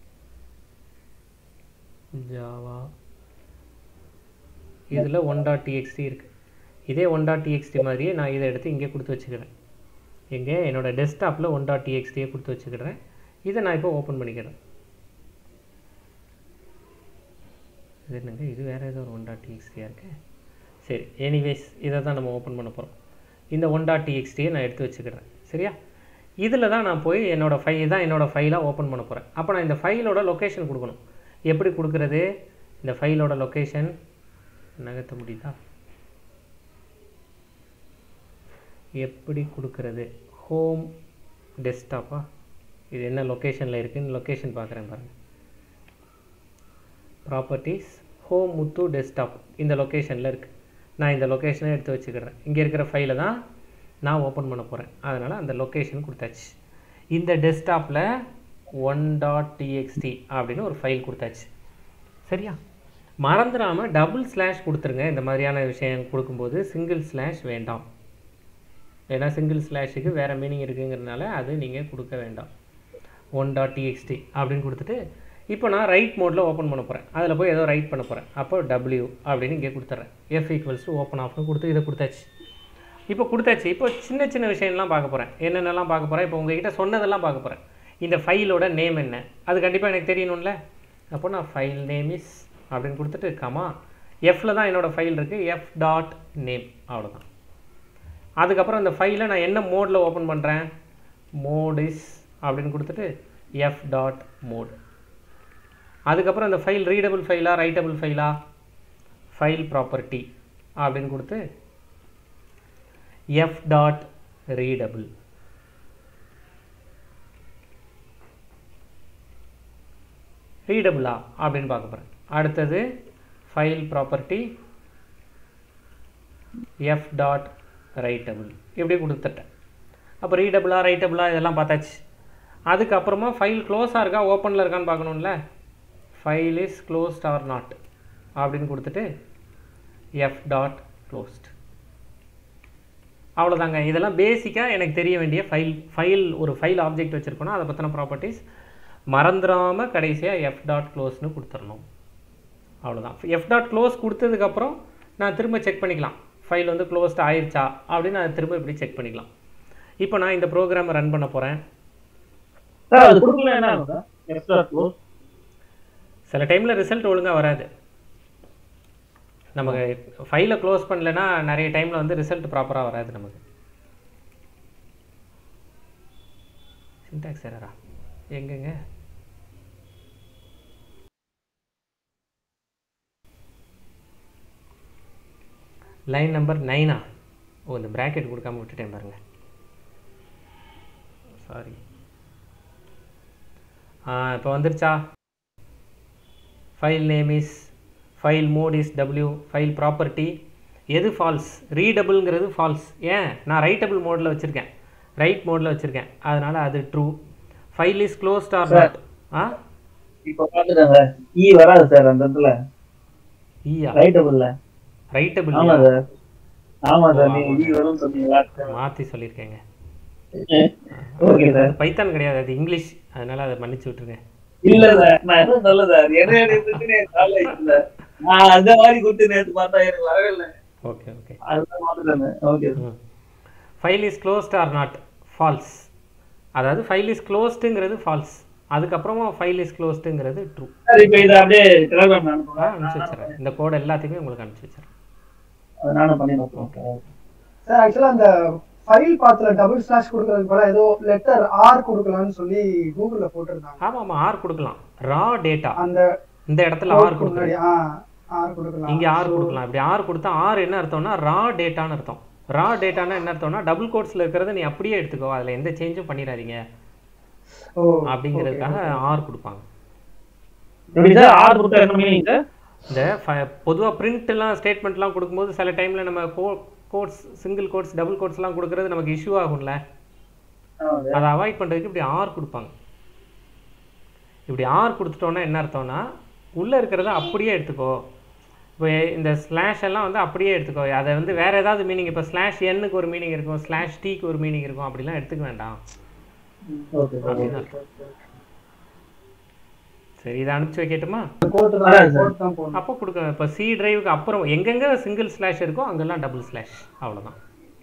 ஜாவா, இதில் 1.txt இருக்குது. இதே 1.txt மாதிரியே நான் இதை எடுத்து இங்கே கொடுத்து வச்சுக்கிறேன். எங்கே? என்னோடய டெஸ்க்டாப்பில் 1.txt கொடுத்து வச்சுக்கிறேன். இதை நான் இப்போ ஓப்பன் பண்ணிக்கிறேன். இது என்னங்க, இது வேறு ஏதோ ஒரு 1.txt இருக்கு. சரி, எனிவேஸ் இதை தான் நம்ம ஓப்பன் பண்ண போகிறோம். இந்த 1.txt நான் எடுத்து வச்சுக்கிறேன். சரியா? இதில் தான் நான் போய் என்னோடய ஃபைல் தான் என்னோடய ஃபைலாக ஓப்பன் பண்ண போகிறேன். அப்போ நான் இந்த ஃபைலோட லொக்கேஷன் கொடுக்கணும். எப்படி கொடுக்குறது? இந்த ஃபைலோட லொக்கேஷன் நகர்த்த முடியுதா? எப்படி கொடுக்கறது? ஹோம் டெஸ்க்டாப்பா? இது என்ன லொக்கேஷனில் இருக்குன்னு லொக்கேஷன் பார்க்குறேன் பாருங்கள். ப்ராப்பர்ட்டிஸ் ஹோம் முத்து டெஸ்க்டாப் இந்த லொக்கேஷனில் இருக்குது. நான் இந்த லொக்கேஷனை எடுத்து வச்சுக்கிறேன். இங்கே இருக்கிற ஃபைலை தான் நான் ஓப்பன் பண்ண போகிறேன். அதனால் அந்த லொக்கேஷன் கொடுத்தாச்சு. இந்த டெஸ்க்டாப்பில் 1.txt அப்படின்னு ஒரு ஃபைல் கொடுத்தாச்சு. சரியா? மறந்துடாமல் டபுள் ஸ்லாஷ் கொடுத்துருங்க. இந்த மாதிரியான விஷயம் கொடுக்கும்போது சிங்கிள் ஸ்லாஷ் வேண்டாம். ஏன்னா சிங்கிள் ஸ்லாஷுக்கு வேறு மீனிங் இருக்குங்கிறதுனால அது நீங்கள் கொடுக்க வேண்டாம். 1.txt அப்படின்னு கொடுத்துட்டு இப்போ நான் ரைட் மோடில் ஓப்பன் பண்ண போகிறேன். அதில் போய் ஏதோ ரைட் பண்ண போகிறேன். அப்போ W அப்படின்னு இங்கே கொடுத்துட்றேன். F = ஓப்பன் ஆஃப்னு கொடுத்து இதை கொடுத்தாச்சு. இப்போ கொடுத்தாச்சு. இப்போ சின்ன சின்ன விஷயம்லாம் பார்க்க போகிறேன். என்னென்னலாம் பார்க்க போகிறேன்? இப்போ உங்ககிட்ட சொன்னதெல்லாம் பார்க்க போகிறேன். இந்த ஃபைலோட நேம் என்ன அது கண்டிப்பாக எனக்கு தெரியணும்ல. அப்போ நான் ஃபைல் நேம் இஸ் அப்படின்னு கொடுத்துட்டு கமா எஃப்பில் தான் என்னோடய ஃபைல் இருக்குது, f.name அவ்வளோதான். அதுக்கப்புறம் இந்த ஃபைலை நான் என்ன மோடில் ஓப்பன் பண்ணுறேன்? மோட் இஸ் அப்படின்னு கொடுத்துட்டு f.mode. அதுக்கப்புறம் இந்த ஃபைல் ரீடபிள் ஃபைலா ரைட்டபிள் ஃபைலா? ஃபைல் ப்ராப்பர்ட்டி அப்படின்னு கொடுத்து f.readable. ரீடபிளா அப்படின்னு பார்க்க போகிறேன். அடுத்தது ஃபைல் ப்ராப்பர்ட்டி f.writable இப்படி கொடுத்துட்டேன். அப்போ ரீடபிளா ரைட்டபிளா இதெல்லாம் பார்த்தாச்சு. அதுக்கப்புறமா ஃபைல் க்ளோஸாக இருக்கா ஓப்பனில் இருக்கான்னு பார்க்கணும்ல. File is closed or not அப்படின்னு கொடுத்துட்டு f.closed. அவ்வளோதாங்க. இதெல்லாம் பேசிக்காக எனக்கு தெரிய வேண்டிய ஒரு ஃபைல் ஆப்ஜெக்ட் வச்சுருக்கோன்னா அதை பற்றின ப்ராப்பர்ட்டிஸ். மறந்துடாமல் கடைசியாக f.closeன்னு கொடுத்துடணும். அவ்வளோதான். f.close கொடுத்ததுக்கப்புறம் நான் திரும்ப செக் பண்ணிக்கலாம். ஃபைல் வந்து க்ளோஸ்ட் ஆயிடுச்சா அப்படின்னு நான் திரும்ப இப்படி செக் பண்ணிக்கலாம். இப்போ நான் இந்த ப்ரோக்ராமை ரன் பண்ண போகிறேன். சில டைமில் ரிசல்ட் ஒழுங்காக வராது. நமக்கு ஃபைலை க்ளோஸ் பண்ணலைன்னா நிறைய டைமில் வந்து ரிசல்ட் ப்ராப்பராக வராது நமக்கு. சின்டாக்ஸ் எரரா எங்கங்க? Line number 9ஆ? ஓ, இந்த ப்ராக்கெட் கொடுக்காம விட்டுட்டேன் பாருங்கள். சாரி. இப்போ வந்துருச்சா? File name is, file mode is W, file property எது ஃபால்ஸ்? ரீடபிள்ங்கிறது ஃபால்ஸ். ஏன்? நான் ரைட்டபிள் மோடில் வச்சுருக்கேன், ரைட் மோடில் வச்சுருக்கேன், அதனால் அது true. File is closed or not? இப்போ பார்த்துட்டாங்க ஈ வராது சார் அந்த இடத்துல. ஈயா ரைட்டபிள்ல? ரைட்டபிள். ஆமா சார், ஆமா சார். நீங்க ஈ வரும்னு சொன்னீங்களா? மாற்றி சொல்லியிருக்கேங்க. Okay sir. பைத்தான் கிடையாது, அது இங்கிலீஷ், அதனால அதை மன்னிச்சு விட்டுருங்க. இல்ல சார், நான் என்ன சொல்ல சார், என்ன பிரச்சனை இல்ல. நான் அந்த மாதிரி கொடுத்து நேத்து பார்த்தா எனக்கு வரவே இல்லை. ஓகே ஓகே, அதுதான் மாத்துறேன். Okay. File is closed or not? False. அதாவது ஃபைல் இஸ் க்ளோஸ்டுங்கிறது ஃபால்ஸ், அதுக்கப்புறமா ஃபைல் இஸ் க்ளோஸ்டுங்கிறது ட்ரூ. சார் இப்போ இதை அப்படியே டெலிகிராம் அனுப்பிச்சு வச்சுறேன். இந்த கோட் எல்லாத்தையுமே உங்களுக்கு அனுப்பிச்சு வச்சுறேன். அதை நானும் பண்ணி பார்ப்போம் சார். ஆக்சுவலா அந்த ஃபைல் பாத்துல டபுள் ஸ்லாஷ் கொடுக்கிறதுக்கு பதிலா ஏதோ லெட்டர் R கொடுக்கலாம்னு சொல்லி கூகுள்ல போட்டுருந்தாங்க. ஆமா ஆமா, R கொடுக்கலாம். ரா டேட்டா அந்த இந்த இடத்துல R கொடுக்கலாம். R கொடுக்கலாம், இங்க R கொடுக்கலாம். இப்படி R கொடுத்தா R என்ன அர்த்தம்னா ரா டேட்டான்னு அர்த்தம். ரா டேட்டானா என்ன அர்த்தம்னா டபுள் கோட்ஸ்ல இருக்கிறத நீ அப்படியே எடுத்துக்கோ, அதுல எந்த சேஞ்சும் பண்ணிடாதீங்க அப்படிங்கிறதுக்காக R கொடுப்பாங்க. இந்த பொதுவா பிரிண்ட் எல்லாம் ஸ்டேட்மெண்ட் எல்லாம் கொடுக்கும்போது சில டைம்ல நம்ம quotes, single quotes, double quotes எல்லாம் கொடுக்கறது நமக்கு இஷ்யூ ஆகும்ல, அதை அவாய்ட் பண்றதுக்கு இப்படி R கொடுப்பாங்க. இப்படி R கொடுத்துட்டோம்னா என்ன அர்த்தம்னா உள்ள இருக்கிறத அப்படியே எடுத்துக்கோ. இப்போ இந்த ஸ்லாஷ் எல்லாம் வந்து அப்படியே எடுத்துக்கோ, அதை வந்து வேற ஏதாவது மீனிங், இப்போ ஸ்லாஷ் Nக்கு ஒரு மீனிங் இருக்கும், ஸ்லாஷ் Tக்கு ஒரு மீனிங் இருக்கும், அப்படிலாம் எடுத்துக்க வேண்டாம் அப்படின்னு அர்த்தம். சரி, இதை அனுப்பிச்சு வைக்கட்டுமா? அப்போ கொடுக்க. இப்போ C டிரைவுக்கு அப்புறம் எங்கெங்க சிங்கிள் ஸ்லாஷ் இருக்கோ அங்கெல்லாம் டபுள் ஸ்லாஷ், அவ்வளோதான்.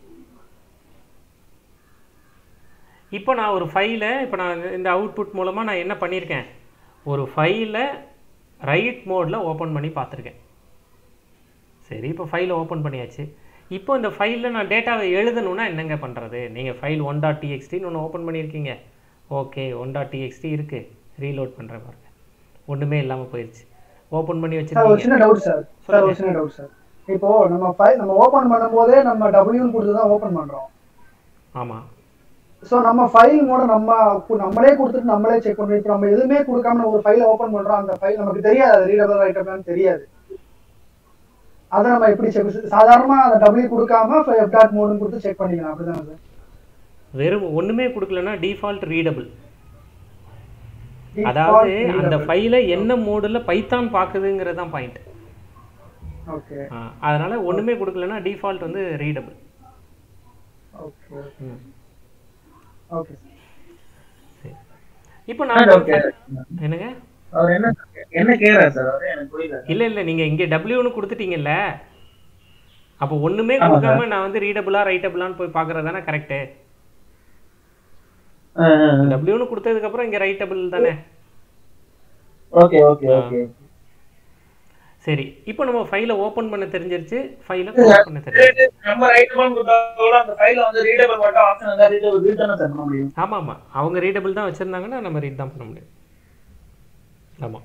இப்போ நான் ஒரு ஃபைலை, இப்போ நான் இந்த அவுட்புட் மூலமாக நான் என்ன பண்ணியிருக்கேன், ஒரு ஃபைலை ரைட் மோடில் ஓப்பன் பண்ணி பார்த்துருக்கேன். சரி, இப்போ ஃபைலை ஓப்பன் பண்ணியாச்சு. இப்போ இந்த ஃபைலில் நான் டேட்டாவை எழுதணுன்னா என்னங்க பண்ணுறது? நீங்கள் ஃபைல் 1.txt ஒன்று ஓப்பன் பண்ணியிருக்கீங்க. ஓகே, 1.txt இருக்குது, ரீலோட் பண்ணுறேன் பாருங்க, ஒன்றுமே இல்லாமல் போயிடுச்சு. ஓப்பன் பண்ணி வச்சுருக்கீங்க. சின்ன டவுட் சார். ஒரு சின்ன டவுட் சார். இப்போ நம்ம ஃபைல் நம்ம ஓப்பன் பண்ணும்போதே நம்ம W கொடுத்து தான் ஓப்பன் பண்ணுறோம். ஆமாம். ஸோ நம்ம ஃபைல் மோட நம்மளே கொடுத்துட்டு நம்மளே செக் பண்ணணும். இப்போ நம்ம எதுவுமே கொடுக்காம ஒரு ஃபைலை ஓப்பன் பண்றோம், அந்த ஃபைல் நமக்கு தெரியாது அது ரீடபிள் ரைட்டபிளான்னு தெரியாது. அதை நம்ம எப்படி செக் சாதாரணமாக அந்த டபிள்யூ கொடுக்காம எஃப் டாட் மோடுன்னு கொடுத்து செக் பண்ணிக்கலாம், அப்படிதானே சார்? வெறும் ஒன்றுமே கொடுக்கலன்னா டிஃபால்ட் ரீடபிள். அதாவது அந்த ஃபைலை என்ன மோடில் பைத்தான் பார்க்குதுங்கிறது தான் பாயிண்ட். ஓகே. அதனால ஒன்றுமே கொடுக்கலன்னா டிஃபால்ட் வந்து ரீடபிள். ஓகே. ஓகே. சரி, இப்போ நான் என்னங்க அவர் என்ன கேக்குறாரு சார்? அவர் எனக்கு புரியல. இல்லை நீங்கள் இங்கே டபிள்யூன்னு கொடுத்துட்டீங்கல்ல, அப்போ ஒன்றுமே கொடுக்காம நான் வந்து ரீடபிளா ரைட்டபிளான்னு போய் பார்க்குறது தானே கரெக்டு? டபிள்யூன்னு கொடுத்ததுக்கப்புறம் இங்கே ரைட்டபிள் தானே? Okay okay okay. சரி, இப்போ நம்ம ஃபைலை ஓப்பன் பண்ண தெரிஞ்சிருச்சு, ஃபைலை க்ளோஸ் பண்ண தெரிஞ்சிருச்சு. நம்ம ரைட்டபிள் கொடுத்தாலும் அந்த ஃபைல்ல வந்து ரீடபிள் மட்டும் ஆப்ஷன் இருந்தா ரீடபிள் தான சார் பண்ண முடியும்? ஆமாம், அவங்க ரீடபிள் தான் வச்சுருந்தாங்கன்னா நம்ம ரீட் தான் பண்ண முடியும். ஆமாம்.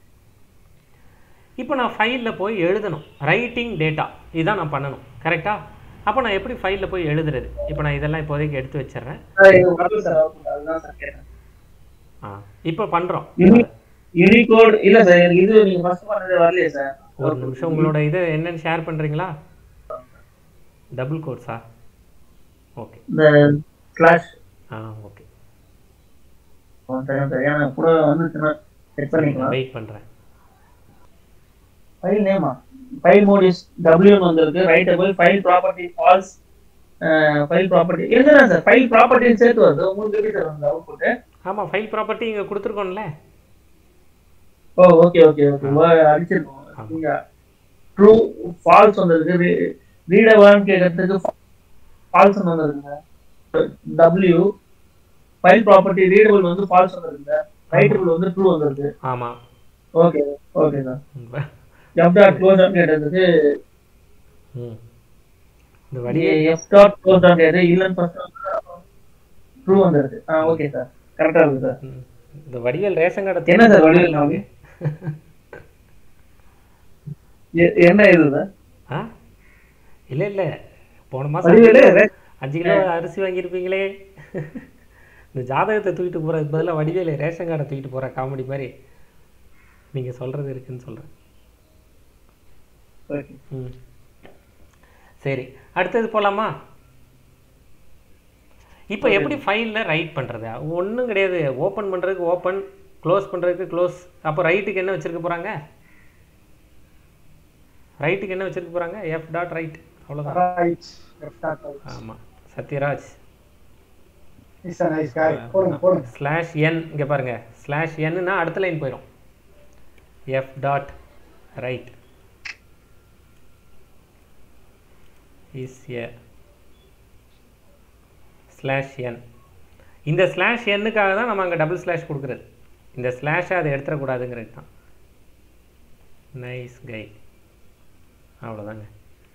இப்போ நான் ஃபைலில் போய் எழுதணும், ரைட்டிங் டேட்டா இதுதான் நான் பண்ணணும், கரெக்டா? அப்போ நான் எப்படி ஃபைலில் போய் எழுதுறது? இப்போ நான் இதெல்லாம் இப்போதைக்கு எடுத்து வச்சிடுறேன். இப்போ பண்ணுறோம். யூனிகோட் இல்ல சார், இது நீங்க ஃபர்ஸ்ட் பண்ணது வரலையே சார். ஒரு நிமிஷம், உங்களோட இது என்னன்னு ஷேர் பண்ணுறீங்களா? டபுள் கோட்ஸா? ஓகே. இந்த ஸ்லாஷ் ஓகே. சரியான கூட வந்து செக் பண்ணிக்கலாம். வெயிட் பண்ணுறேன். ஃபைல் நேமா ஃபைல் மோட் இஸ் W ன்னு வந்திருக்கு. Writable file property false file property என்னடா சார்? ஃபைல் ப்ராப்பர்ட்டி சேர்த்து வருது உங்களுக்கு எப்படி சார் அந்த அவுட்புட்? ஆமாம், ஃபைல் ப்ராப்பர்ட்டி இங்கே கொடுத்துருக்கோம்ல. Oh okay okay okay. அடிச்சிருக்கோம். இங்க ட்ரூ ஃபால்ஸ் வந்திருக்கு. ரீடபிள்னு கேக்குறதுக்கு ஃபால்ஸ் வந்திருக்குங்க. W ஃபைல் ப்ராப்பர்ட்டி ரீடபிள் வந்து ஃபால்ஸ் வந்திருக்குங்க. ரைட்டபிள் வந்து ட்ரூ வந்திருக்கு. ஆமாம். Okay okay sir. f dot close dot கேட்டதுக்கு இந்த வடிவே f டாட் க்ளோஸ் டாட் கேட்டது இல்லன்னு ஃபர்ஸ்ட் ட்ரூ வந்திருக்கு. ஓகே சார், கரெக்ட்டா இருக்கு சார். இந்த வடிவேல் ரேஷன் கார்டு என்ன சார் வடிவேல் நாம என்ன இது சார்? இல்லை போன மாதம் 5 கிலோ அரிசி வாங்கியிருப்பீங்களே, இந்த ஜாதகத்தை தூக்கிட்டு போகிறதுக்கு பதிலாக வடிவேல் ரேஷன் கார்டை தூக்கிட்டு போகிற காமெடி மாதிரி நீங்கள் சொல்கிறது இருக்குன்னு சொல்கிறேன். சரி, அடுத்தது போகலாமா? இப்போ எப்படி ஃபைலில் ரைட் பண்ணுறது? ஒன்றும் கிடையாது. ஓப்பன் பண்ணுறதுக்கு ஓப்பன், க்ளோஸ் பண்ணுறதுக்கு க்ளோஸ். அப்போ ரைட்டுக்கு என்ன வச்சுருக்க போகிறாங்க? ரைட்டுக்கு என்ன வச்சுருக்க போகிறாங்க? எஃப் டாட் ரைட், அவ்வளோதான். ஆமாம், சத்யராஜ் ஸ்லாஷ் என். இங்கே பாருங்கள், ஸ்லாஷ் என்னா அடுத்த லைன் போயிடும். F dot write is a slash N. இந்த ஸ்லாஷ் எண்ணுக்காக தான் நம்ம அங்கே டபுள் ஸ்லாஷ் கொடுக்குறது. இந்த ஸ்லாஷை அதை எடுத்துடக்கூடாதுங்கிறது தான். நைஸ் கை, அவ்வளோதாங்க.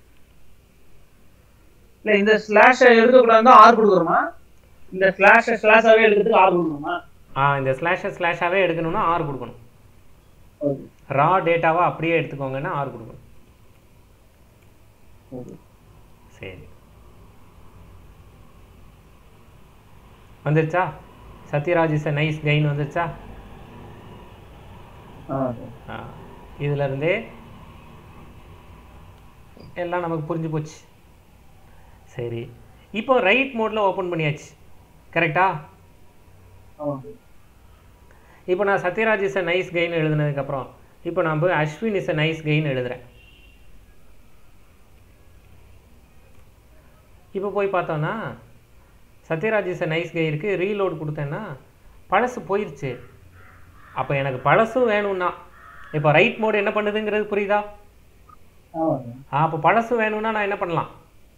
இல்லை, இந்த ஸ்லாஷை எடுக்கக்கூடாதுன்னா ஆர் கொடுக்குறோமா? இந்த ஸ்லாஷை ஸ்லாஷாகவே எடுக்கிறதுக்கு ஆர் கொடுக்கணுமா? இந்த ஸ்லாஷை ஸ்லாஷாகவே எடுக்கணும்னா ஆர் கொடுக்கணும். ரா டேட்டாவா அப்படியே எடுத்துக்கோங்கன்னா ஆர் கொடுக்கணும். சரி, வந்துருச்சா? சத்யராஜ் இஸ் எ நைஸ் கைன்னு வந்துருச்சா? இதுல இருந்தே எல்லாம் நமக்கு புரிஞ்சு போச்சு. சரி, இப்போ ரைட் மோட்ல ஓப்பன் பண்ணியாச்சு, கரெக்டா? இப்போ நான் சத்யராஜ் இஸ் எ நைஸ் கைன்னு எழுதுனதுக்கப்புறம் இப்போ நான் போய் அஸ்வின் இஸ் எ நைஸ் கைன்னு எழுதுறேன். இப்போ போய் பார்த்தோன்னா Sathyaraj is a nice guy இருக்குது. ரீலோட் கொடுத்தேன்னா பழசு போயிடுச்சு. அப்போ எனக்கு பழசும் வேணும்னா இப்போ ரைட் மோடு என்ன பண்ணுதுங்கிறது புரியுதா? அப்போ பழசு வேணும்னா நான் என்ன பண்ணலாம்?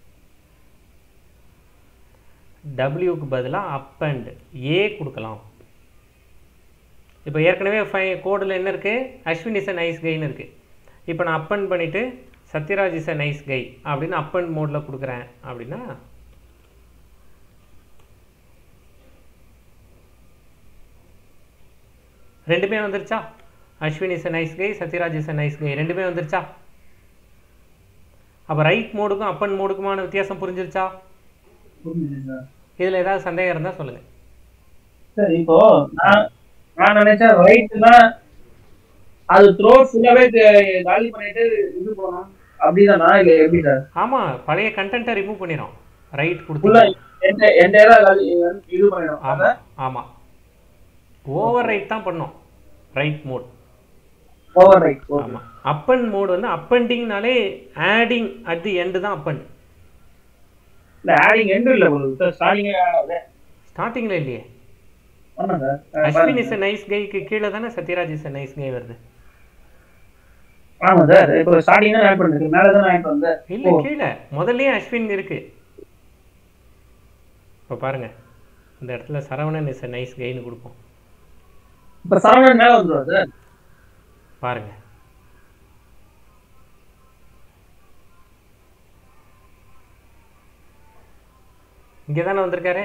டபிள்யூக்கு பதிலாக அப் அண்ட் ஏ கொடுக்கலாம். இப்போ ஏற்கனவே கோடில் என்ன இருக்குது? அஸ்வின் இஸ் எ நைஸ் கைன்னு இருக்குது. இப்போ நான் அப் அண்ட் பண்ணிவிட்டு Sathyaraj is a nice guy அப்படின்னு அப் அண்ட் மோடில் கொடுக்குறேன் அப்படின்னா ரெண்டுமே வந்துருச்சா? Ashwin is a nice guy, Sathyaraj is a nice guy, ரெண்டுமே வந்துருச்சா? அப்போ ரைட் மோடுக்கும் அப் அண்ட் மோடுக்குமான வித்தியாசம் புரிஞ்சிருச்சா? இதில் ஏதாவது சந்தேகம் இருந்தால் சொல்லுங்கள். சரி, இப்போ நான் நினைச்சேன் ரைட்னா அது த்ரோ ஃபுல்லாவே காலி பண்ணிட்டு இது போகணும் அப்படிதானா இல்லை எப்படி சார்? ஆமாம், பழைய கண்டென்ட்டை ரிமூவ் பண்ணிடும். ரைட் ஃபுல்லா கொடுத்து என்டையரா இது பண்ணிடும். ஆமாம் ஆமாம், ஓவர் ரைட் தான் பண்ணோம். Write mode overwrite. ஆமாம். அப்பன் மோட் வந்து அப்பண்டிங்னாலே ஆடிங் அட் தி எண்டு தான் அப்பன். இல்ல ஆடிங் எண்ட் இல்ல சார், ஸ்டார்டிங் ஸ்டார்டிங்கில் இல்லையே. ஆமாங்க. அஸ்வின் இஸ் எ நைஸ் கைக்கு கீழே தானே Sathyaraj is a nice guy வருது. ஆமா சார், இப்போ ஸ்டார்டிங் தான் ஆட் பண்ணிருக்கு, மேல தான் ஆட் பண்ணல. இல்லை, கீழே முதல்லயே அஸ்வின் இருக்கு. இப்போ பாருங்க, இந்த இடத்துல சரவணன் இஸ் எ நைஸ் கைன்னு கொடுப்போம். இப்போ சரவணன் மேல வந்துருவா சார். பாருங்க, இங்கே தானே வந்திருக்காரு.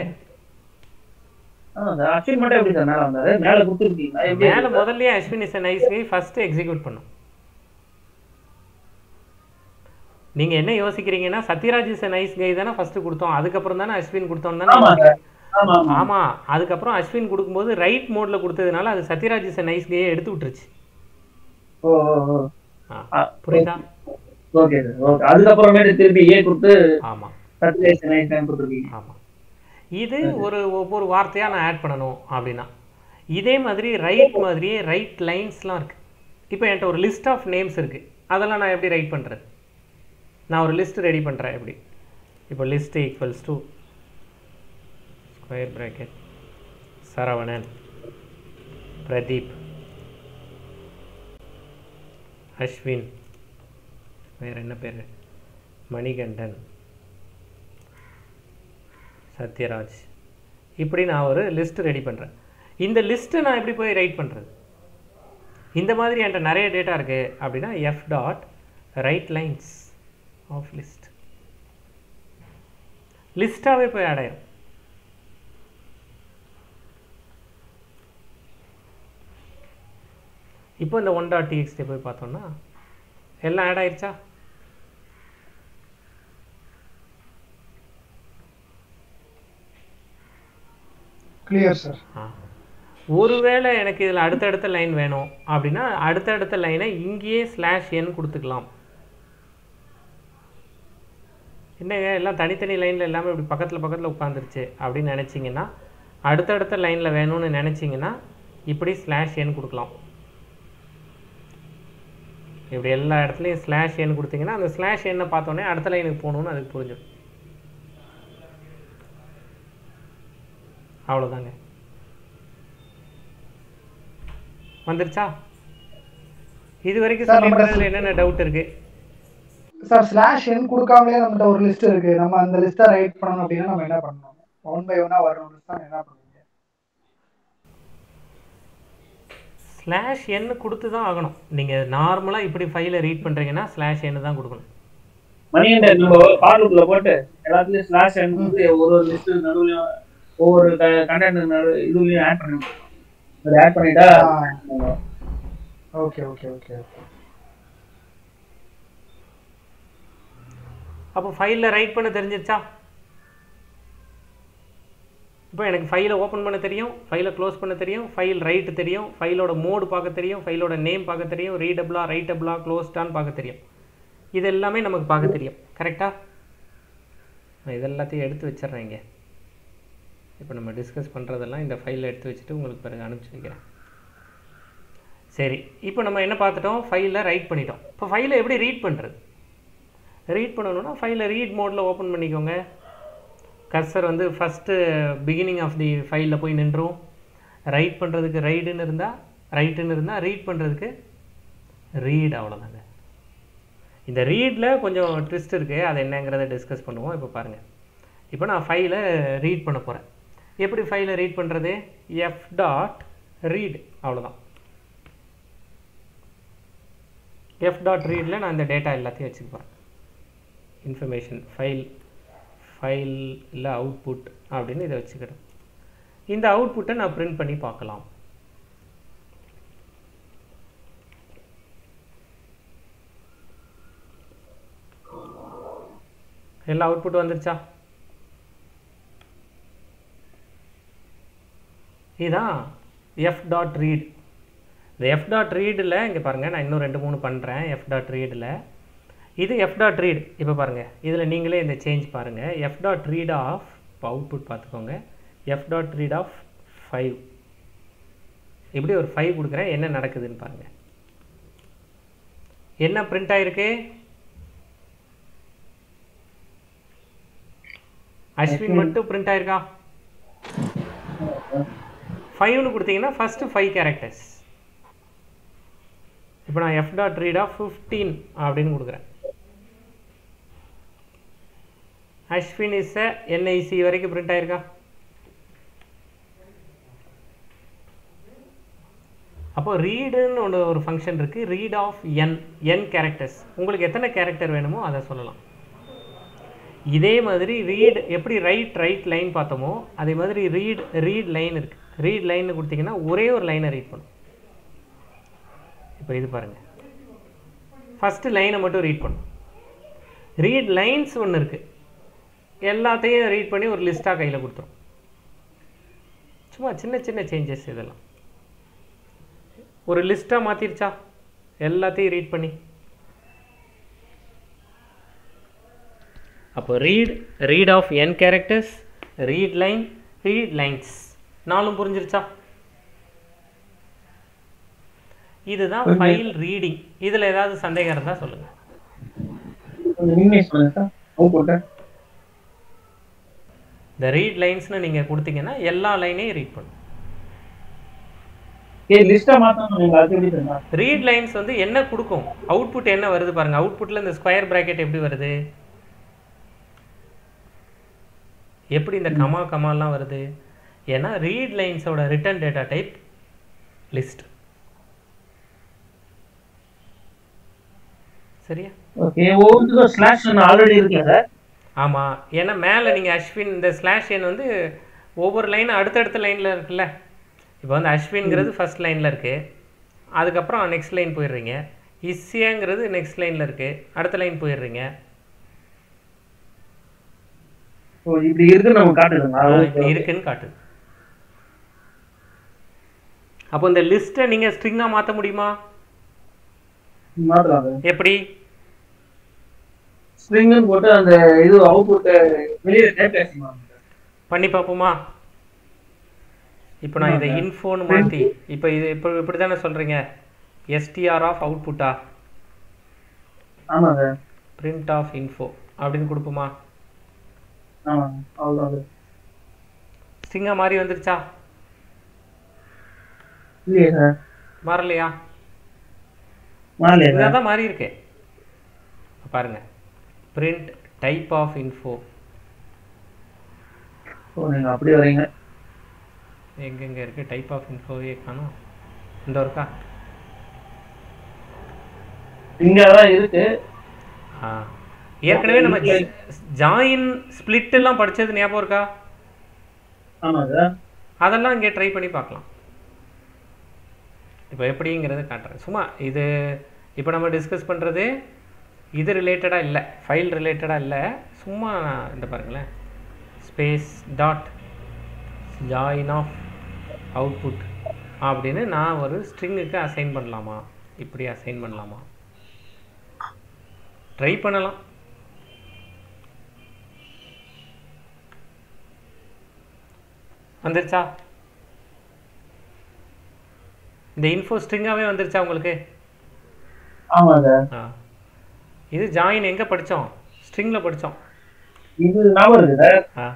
அஸ்வின் மட்டும் எப்படி சார் மேல வந்தாரு? மேல கொடுத்துருக்கீங்களா? மேலே முதல்லயே Ashwin is a nice guy first execute பண்ணும். நீங்க என்ன யோசிக்கிறீங்கன்னா Sathyaraj is a nice guy தானே ஃபர்ஸ்ட் கொடுத்தோம், அதுக்கப்புறம் தானே அஸ்வின் கொடுத்தோம் தானே. ஆமா, அதுக்கப்புறம் அஸ்வின் கொடுக்கும்போது ரைட் மோட்ல கொடுத்ததுனால அது சத்யராஜ் இஸ் எ நைஸ் கையை எடுத்து விட்டுருச்சு. புரியுதா? Okay sir, okay. அதுக்கப்புறமே திருப்பி ஏ கொடுத்து ஆமா சத்யராஜ் இஸ் எ நைஸ் கைன்னு கொடுத்துருக்கீங்க. ஆமா, இது ஒவ்வொரு வார்த்தையா நான் ஆட் பண்ணணும் அப்படின்னா இதே மாதிரி ரைட் மாதிரியே ரைட் லைன்ஸ்லாம் இருக்கு. இப்போ என்கிட்ட ஒரு லிஸ்ட் ஆஃப் நேம்ஸ் இருக்கு, அதெல்லாம் நான் எப்படி ரைட் பண்றது? நான் ஒரு லிஸ்ட் ரெடி பண்ணுறேன். எப்படி? இப்போ list equals to square bracket Saravanan, Pradeep, Ashwin, வேறு என்ன பேர், மணிகண்டன், சத்யராஜ், இப்படி நான் ஒரு லிஸ்ட் ரெடி பண்ணுறேன். இந்த லிஸ்ட்டை நான் எப்படி போய் ரைட் பண்ணுறது? இந்த மாதிரி என்கிட்ட நிறைய டேட்டா இருக்குது அப்படின்னா F dot write lines of list, லிஸ்ட்டாகவே போய் ஆட் ஆயிடும். இப்போ இந்த 1.txt போய் பார்த்தோம்னா எல்லாம் ஆட் ஆயிடுச்சா? Clear sir. ஒருவேளை எனக்கு இதில் அடுத்தடுத்த லைன் வேணும் அப்படின்னா அடுத்தடுத்த லைனை இங்கேயே /n கொடுத்துக்கலாம். என்னங்க எல்லாம் தனித்தனி லைனில் எல்லாமே இப்படி பக்கத்தில் உட்காந்துருச்சு அப்படின்னு நினச்சிங்கன்னா அடுத்தடுத்த லைனில் வேணும்னு நினச்சிங்கன்னா இப்படி /n கொடுக்கலாம். இப்படி எல்லா இடத்துலையும் /n கொடுத்தீங்கன்னா அந்த /n பார்த்தோன்னே அடுத்த லைனுக்கு போகணுன்னு அதுக்கு புரிஞ்சிடும். அவ்வளோதாங்க. வந்துருச்சா? இது வரைக்கும் சொல்லியிருக்கிறதுல என்னென்ன டவுட் இருக்கு சார்? /n கொடுக்காமலே நம்மகிட்ட ஒரு லிஸ்ட் இருக்கு, நம்ம அந்த லிஸ்ட்டை ரைட் பண்ணணும் அப்படின்னா நம்ம என்ன பண்ணணும்? ஒன் பை ஒன்னா வரணும், என்ன பண்ணுவீங்க? /n கொடுத்து தான் ஆகணும். நீங்கள் நார்மலாக இப்படி ஃபைலை ரீட் பண்ணுறீங்கன்னா /n தான் கொடுக்கணும். மணிகண்டன் நம்ம ஃபார்முக்குள்ள போட்டு எல்லாத்துலயும் /n கொடுத்து ஒரு லிஸ்ட் நடுவுலயும் ஒவ்வொரு கண்டென்ட் இதுலயும் ஆட் பண்ணணும். அது ஆட் பண்ணிட்டா ஓகே ஓகே ஓகே. அப்போ ஃபைலில் ரைட் பண்ண தெரிஞ்சிருச்சா? இப்போ எனக்கு ஃபைலை ஓப்பன் பண்ண தெரியும், ஃபைலை க்ளோஸ் பண்ண தெரியும், ஃபைல் ரைட்டு தெரியும், ஃபைலோட மோடு பார்க்க தெரியும், ஃபைலோட நேம் பார்க்க தெரியும், ரீடபிளா ரைட்டபிளா க்ளோஸ்டான்னு பார்க்க தெரியும். இது எல்லாமே நமக்கு பார்க்க தெரியும். கரெக்டாக? நான் இதெல்லாத்தையும் எடுத்து வச்சிட்றேன் இங்கே. இப்போ நம்ம டிஸ்கஸ் பண்ணுறதெல்லாம் இந்த ஃபைலில் எடுத்து வச்சுட்டு உங்களுக்கு பிறகு அனுப்பிச்சி வைக்கிறேன். சரி, இப்போ நம்ம என்ன பார்த்துட்டோம்? ஃபைலில் ரைட் பண்ணிட்டோம். இப்போ ஃபைலை எப்படி ரீட் பண்ணுறது? ரீட் பண்ணணும்னா ஃபைலை ரீட் மோடில் ஓப்பன் பண்ணிக்கோங்க. கர்சர் வந்து ஃபஸ்ட்டு பிகினிங் ஆஃப் தி ஃபைலில் போய் நின்றும். ரைட் பண்ணுறதுக்கு ரைட்டுன்னு இருந்தால் ரீட் பண்ணுறதுக்கு ரீட். அவ்வளோதாங்க. இந்த ரீடில் கொஞ்சம் ட்விஸ்ட் இருக்குது, அது என்னங்கிறத டிஸ்கஸ் பண்ணுவோம். இப்போ பாருங்கள், இப்போ நான் ஃபைலை ரீட் பண்ண போகிறேன். எப்படி ஃபைலை ரீட் பண்ணுறது? எஃப் டாட் ரீட், அவ்வளோதான். எஃப் டாட் ரீடில் நான் இந்த டேட்டா எல்லாத்தையும் வச்சுக்க போகிறேன். இன்ஃபர்மேஷன் ஃபைலில் அவுட்புட் அப்படின்னு இதை வச்சுக்கிறேன். இந்த அவுட்புட்டை நான் பிரிண்ட் பண்ணி பார்க்கலாம். எல்லா அவுட்புட் வந்துருச்சா? இதுதான் எஃப் டாட் ரீட். இந்த எஃப் டாட் ரீடில் இங்கே பாருங்கள், நான் இன்னும் 2-3 பண்ணுறேன். எஃப் டாட் ரீடில் இது எஃப் டாட் ரீட். இப்போ பாருங்கள், இதில் நீங்களே இந்த சேஞ்ச் பாருங்கள். F dot read of output பார்த்துக்கோங்க. எஃப் டாட் ரீட் ஆஃப் 5 இப்படி ஒரு 5 கொடுக்குறேன். என்ன நடக்குதுன்னு பாருங்கள். என்ன பிரிண்ட் ஆகிருக்கு? அஸ்வின் மட்டும் பிரிண்ட் ஆயிருக்கா? 5னு கொடுத்தீங்கன்னா ஃபஸ்ட்டு 5 கேரக்டர்ஸ். இப்போ நான் எஃப் டாட் ரீட் ஆஃப் 15 அப்படின்னு கொடுக்குறேன். அஸ்வின் இஸ் என்ஐசி வரைக்கும் பிரிண்ட் ஆயிருக்கா? அப்போ ரீடுன்னு ஒரு ஃபங்க்ஷன் இருக்குது. Read of N characters. உங்களுக்கு எத்தனை கேரக்டர் வேணுமோ அதை சொல்லலாம். இதே மாதிரி ரீட் எப்படி ரைட் லைன் பார்த்தோமோ அதே மாதிரி ரீட் லைன் இருக்குது. ரீட் லைன்னு கொடுத்தீங்கன்னா ஒரே ஒரு லைனை ரீட் பண்ணும். இப்போ இது பாருங்கள், ஃபஸ்ட்டு லைனை மட்டும் ரீட் பண்ணும். ரீட் லைன்ஸ் ஒன்று இருக்குது, எல்லாத்தையும் ரீட் பண்ணி ஒரு லிஸ்ட்டாக கையில் கொடுத்துரும். சும்மா சின்ன சின்ன சேஞ்சஸ் இதெல்லாம். ஒரு லிஸ்ட்டாக மாற்றிருச்சா எல்லாத்தையும் ரீட் பண்ணி? அப்போ read of n characters, read lines 4 புரிஞ்சிருச்சா? இதுதான் ஃபைல் ரீடிங். இதில் ஏதாவது சந்தேகம் இருந்தால் சொல்லுங்கள். இந்த ரீட் லைன்ஸ்னு நீங்கள் கொடுத்தீங்கன்னா எல்லா லைனையும் ரீட் பண்ணும். ரீட் லைன்ஸ் வந்து என்ன கொடுக்கும்? அவுட்புட் என்ன வருது பாருங்க. அவுட்புட்ல இந்த ஸ்கொயர் பிராக்கெட் எப்படி வருது, எப்படி இந்த கமாலாம் வருது? ஏன்னா ரீட் லைன்ஸோட ரிட்டர்ன் டேட்டா டைப் லிஸ்ட். சரியா? ஓகே, ஒவ்வொரு ஸ்லாஷ் ஆல்ரெடி இருக்கு சார். ஆமா, ஏன்னா மேலே நீங்க அஸ்வின் இந்த ஸ்லாஷ் என் வந்து ஒவ்வொரு லைன் அடுத்தடுத்த லைன்ல இருக்குல்ல. இப்போ வந்து அஸ்வின்ங்கிறது ஃபர்ஸ்ட் லைனில் இருக்குது, அதுக்கப்புறம் நெக்ஸ்ட் லைன் போயிடுறீங்க. இஸ்ஸியாங்கிறது நெக்ஸ்ட் லைனில் இருக்குது, அடுத்த லைன் போயிடுறீங்க. இப்படி இருக்குன்னு நம்ம காட்டுதுங்களா? இப்படி இருக்குன்னு காட்டுது. அப்போ இந்த லிஸ்ட்டை நீங்கள் ஸ்ட்ரிங்காக மாற்ற முடியுமா? எப்படி? ஸ்ட்ரிங்னு போட்டு அந்த இது அவுட்புட் வெளியே டைப் பண்ணி பார்ப்போமா? இப்போ நான் இதை இன்ஃபோன்னு மாற்றி, இப்போ இது இப்போ இப்படி தானே சொல்கிறீங்க, எஸ்டிஆர் ஆஃப் அவுட்புட்டா? ஆமாங்க. பிரிண்ட் ஆஃப் இன்ஃபோ அப்படின்னு கொடுப்போமா? ஸ்ட்ரிங்காக மாறி வந்துருச்சா? இல்லையா சார்? மாறலையா? தான் மாறி இருக்கு பாருங்க. Print type of info. நீங்க அப்படி வரீங்க. எங்கெங்க இருக்கு டைப் ஆஃப் இன்ஃபோவே காணோம். இந்த இருக்கா? இங்க தான் இருக்கு. ஏற்கனவே நம்ம ஜாயின் ஸ்பிளிட் எல்லாம் படிச்சது ஞாபகம் இருக்கா? ஆமாங்க. அதெல்லாம் இங்கே ட்ரை பண்ணி பார்க்கலாம். இப்போ எப்படிங்கிறத காட்டுறேன். சும்மா இது இப்போ நம்ம டிஸ்கஸ் பண்ணுறது இது ரிலேட்டடாக இல்லை, ஃபைல் ரிலேட்டடாக இல்லை. சும்மா இந்த பாருங்களேன், space dot join of output அப்படின்னு நான் ஒரு ஸ்ட்ரிங்குக்கு அசைன் பண்ணலாமா, இப்படி அசைன் பண்ணலாமா, ட்ரை பண்ணலாம். வந்துருச்சா? இந்த இன்ஃபோ ஸ்ட்ரிங்காகவே வந்துருச்சா உங்களுக்கு? ஆமாங்க. இது ஜாயின் எங்கே படித்தோம்? ஸ்ட்ரிங்கில் படித்தோம். இது ஞாபகம் இருக்குது.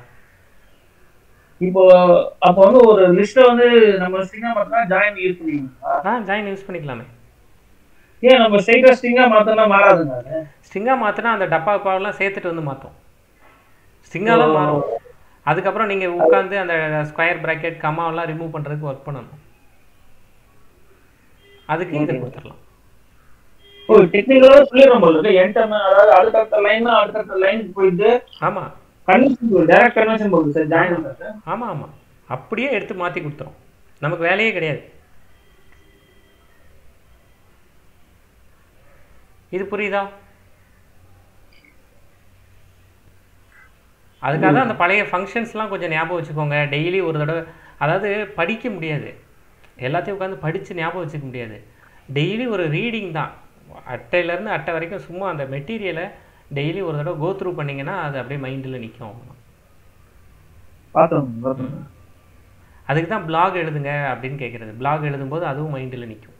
இப்போ அப்போ வந்து ஒரு லிஸ்ட்டை வந்து நம்ம ஸ்ட்ரிங்காக மாற்றினா ஜாயின் யூஸ் பண்ணிக்கலாம். ஜாயின் யூஸ் பண்ணிக்கலாமே. ஏன் நம்ம ஸ்ட்ரைட்டாக ஸ்ட்ரிங்காக மாற்றினா மாறாதுங்க? ஸ்ட்ரிங்காக மாற்றினா அந்த டப்பா பாவெல்லாம் சேர்த்துட்டு வந்து மாற்றோம். ஸ்ட்ரிங்காக தான் மாறும். அதுக்கப்புறம் நீங்கள் உட்காந்து அந்த ஸ்கொயர் ப்ராக்கெட் கமாவெல்லாம் ரிமூவ் பண்ணுறதுக்கு ஒர்க் பண்ணணும். அதுக்கு இதை கொடுத்துடலாம். ஓ, டெக்னிக்கலாக சொல்லிடுறோம் போல. அதாவது அடுத்தடுத்த லைன் போயிட்டு. ஆமாம், டைரக்ட் கன்வர்ஷன் போகுது சார் ஜாயின். ஆமாம் ஆமாம், அப்படியே எடுத்து மாற்றி கொடுத்துரும். நமக்கு வேலையே கிடையாது. இது புரியுதா? அதுக்காக தான் அந்த பழைய ஃபங்க்ஷன்ஸ்லாம் கொஞ்சம் ஞாபகம் வச்சுக்கோங்க. டெய்லி ஒரு தடவை அதாவது படிக்க முடியாது, எல்லாத்தையும் உட்காந்து படித்து ஞாபகம் வச்சுக்க முடியாது. டெய்லி ஒரு ரீடிங் தான், அட்டையிலேருந்து அட்டை வரைக்கும் சும்மா அந்த மெட்டீரியலை டெய்லி ஒரு தடவை கோ த்ரூ பண்ணிங்கன்னா அது அப்படியே மைண்டில் நிற்கும். அதுக்கு தான் பிளாக் எழுதுங்க அப்படின்னு கேட்குறது. பிளாக் எழுதும்போது அதுவும் மைண்டில் நிற்கும்.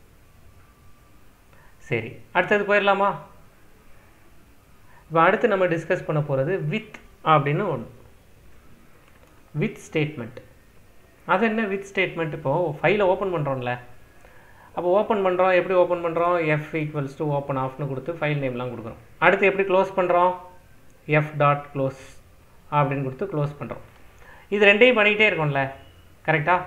சரி, அடுத்தது போயிடலாமா? இப்போ அடுத்து நம்ம டிஸ்கஸ் பண்ண போகிறது வித் அப்படின்னு ஒன்று, வித் ஸ்டேட்மெண்ட். அது என்ன வித் ஸ்டேட்மெண்ட்? இப்போது ஃபைலை ஓப்பன் பண்ணுறோம்ல, அப்போ ஓப்பன் பண்ணுறோம். எப்படி ஓப்பன் பண்ணுறோம்? எஃப் ஈக்குவல்ஸ் டு ஓப்பன் ஆஃப்னு கொடுத்து ஃபைல் நேம்லாம் கொடுக்குறோம். அடுத்து எப்படி க்ளோஸ் பண்ணுறோம்? எஃப் டாட் க்ளோஸ் அப்படின்னு கொடுத்து க்ளோஸ் பண்ணுறோம். இது ரெண்டையும் பண்ணிக்கிட்டே இருக்கோம்ல, கரெக்டாக?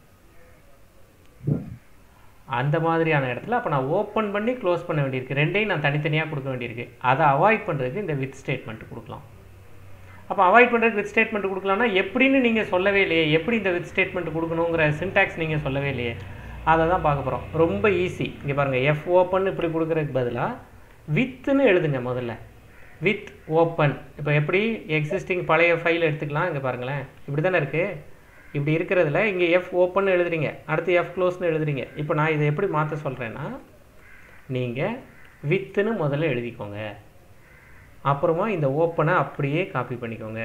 அந்த மாதிரியான இடத்துல அப்போ நான் ஓப்பன் பண்ணி க்ளோஸ் பண்ண வேண்டியிருக்கு, ரெண்டையும் நான் தனித்தனியாக கொடுக்க வேண்டியிருக்கு. அதை அவாய்ட் பண்ணுறதுக்கு இந்த வித் ஸ்டேட்மெண்ட் கொடுக்கலாம். அப்போ அவாய்ட் பண்ணுறதுக்கு வித் ஸ்டேட்மெண்ட் கொடுக்கலாம்னா எப்படின்னு நீங்கள் சொல்லவே இல்லையே, எப்படி இந்த வித் ஸ்டேட்மெண்ட் கொடுக்கணுங்கிற சின்டாக்ஸ் நீங்கள் சொல்லவே இல்லையே, அதை தான் பார்க்க போகிறோம். ரொம்ப ஈஸி. இங்கே பாருங்கள், எஃப் ஓப்பன் இப்படி கொடுக்குறதுக்கு பதிலாக வித்துன்னு எழுதுங்க முதல்ல. With open. இப்போ எப்படி எக்ஸிஸ்டிங் பழைய ஃபைல் எடுத்துக்கலாம். இங்கே பாருங்களேன், இப்படி தானே இருக்குது. இப்படி இருக்கிறதுல இங்கே எஃப் ஓப்பன் எழுதுறீங்க, அடுத்து எஃப் க்ளோஸ்னு எழுதுறீங்க. இப்போ நான் இதை எப்படி மாற்ற சொல்கிறேன்னா, நீங்கள் வித்துன்னு முதல்ல எழுதிக்கோங்க, அப்புறமா இந்த ஓப்பனை அப்படியே காப்பி பண்ணிக்கோங்க.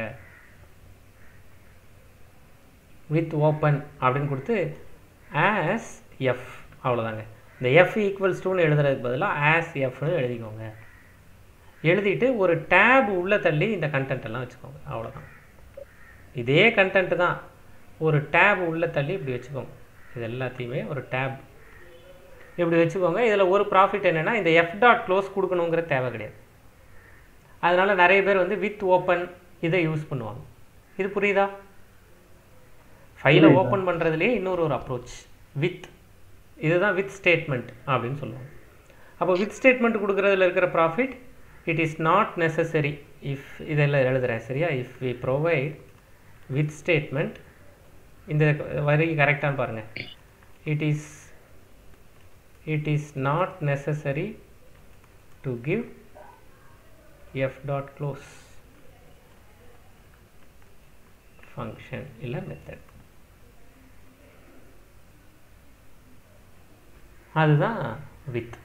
வித் ஓப்பன் அப்படின்னு கொடுத்து ஆஸ் எஃப், அவ்வளோதாங்க. இந்த எஃப் ஈக்குவல்ஸ் டூன்னு எழுதுறதுக்கு பதிலாக ஆஸ் எஃப்னு எழுதிக்கோங்க. எழுதிட்டு ஒரு டேப் உள்ளே தள்ளி இந்த கண்டென்ட் எல்லாம் வச்சுக்கோங்க, அவ்வளோதான். இதே கண்டென்ட்டு தான், ஒரு டேப் உள்ளே தள்ளி இப்படி வச்சுக்கோங்க. இது எல்லாத்தையுமே ஒரு டேப் இப்படி வச்சுக்கோங்க. இதில் ஒரு ப்ராஃபிட் என்னென்னா, இந்த எஃப் டாட் க்ளோஸ் கொடுக்கணுங்கிற தேவை கிடையாது. அதனால் நிறைய பேர் வந்து வித் ஓப்பன் இதை யூஸ் பண்ணுவாங்க. இது புரியுதா? ஃபைலை ஓப்பன் பண்ணுறதுலேயே இன்னொரு ஒரு அப்ரோச் வித், இதுதான் வித் ஸ்டேட்மெண்ட் அப்படின்னு சொல்லுவாங்க. அப்போ வித் ஸ்டேட்மெண்ட் கொடுக்குறதுல இருக்கிற profit, it is not necessary if, இதெல்லாம் எழுதுகிறேன் சரியா, if we provide with statement, இந்த வரி கரெக்டானு பாருங்கள், it is not necessary to give f dot close function இல்ல method. அதுதான் வித்.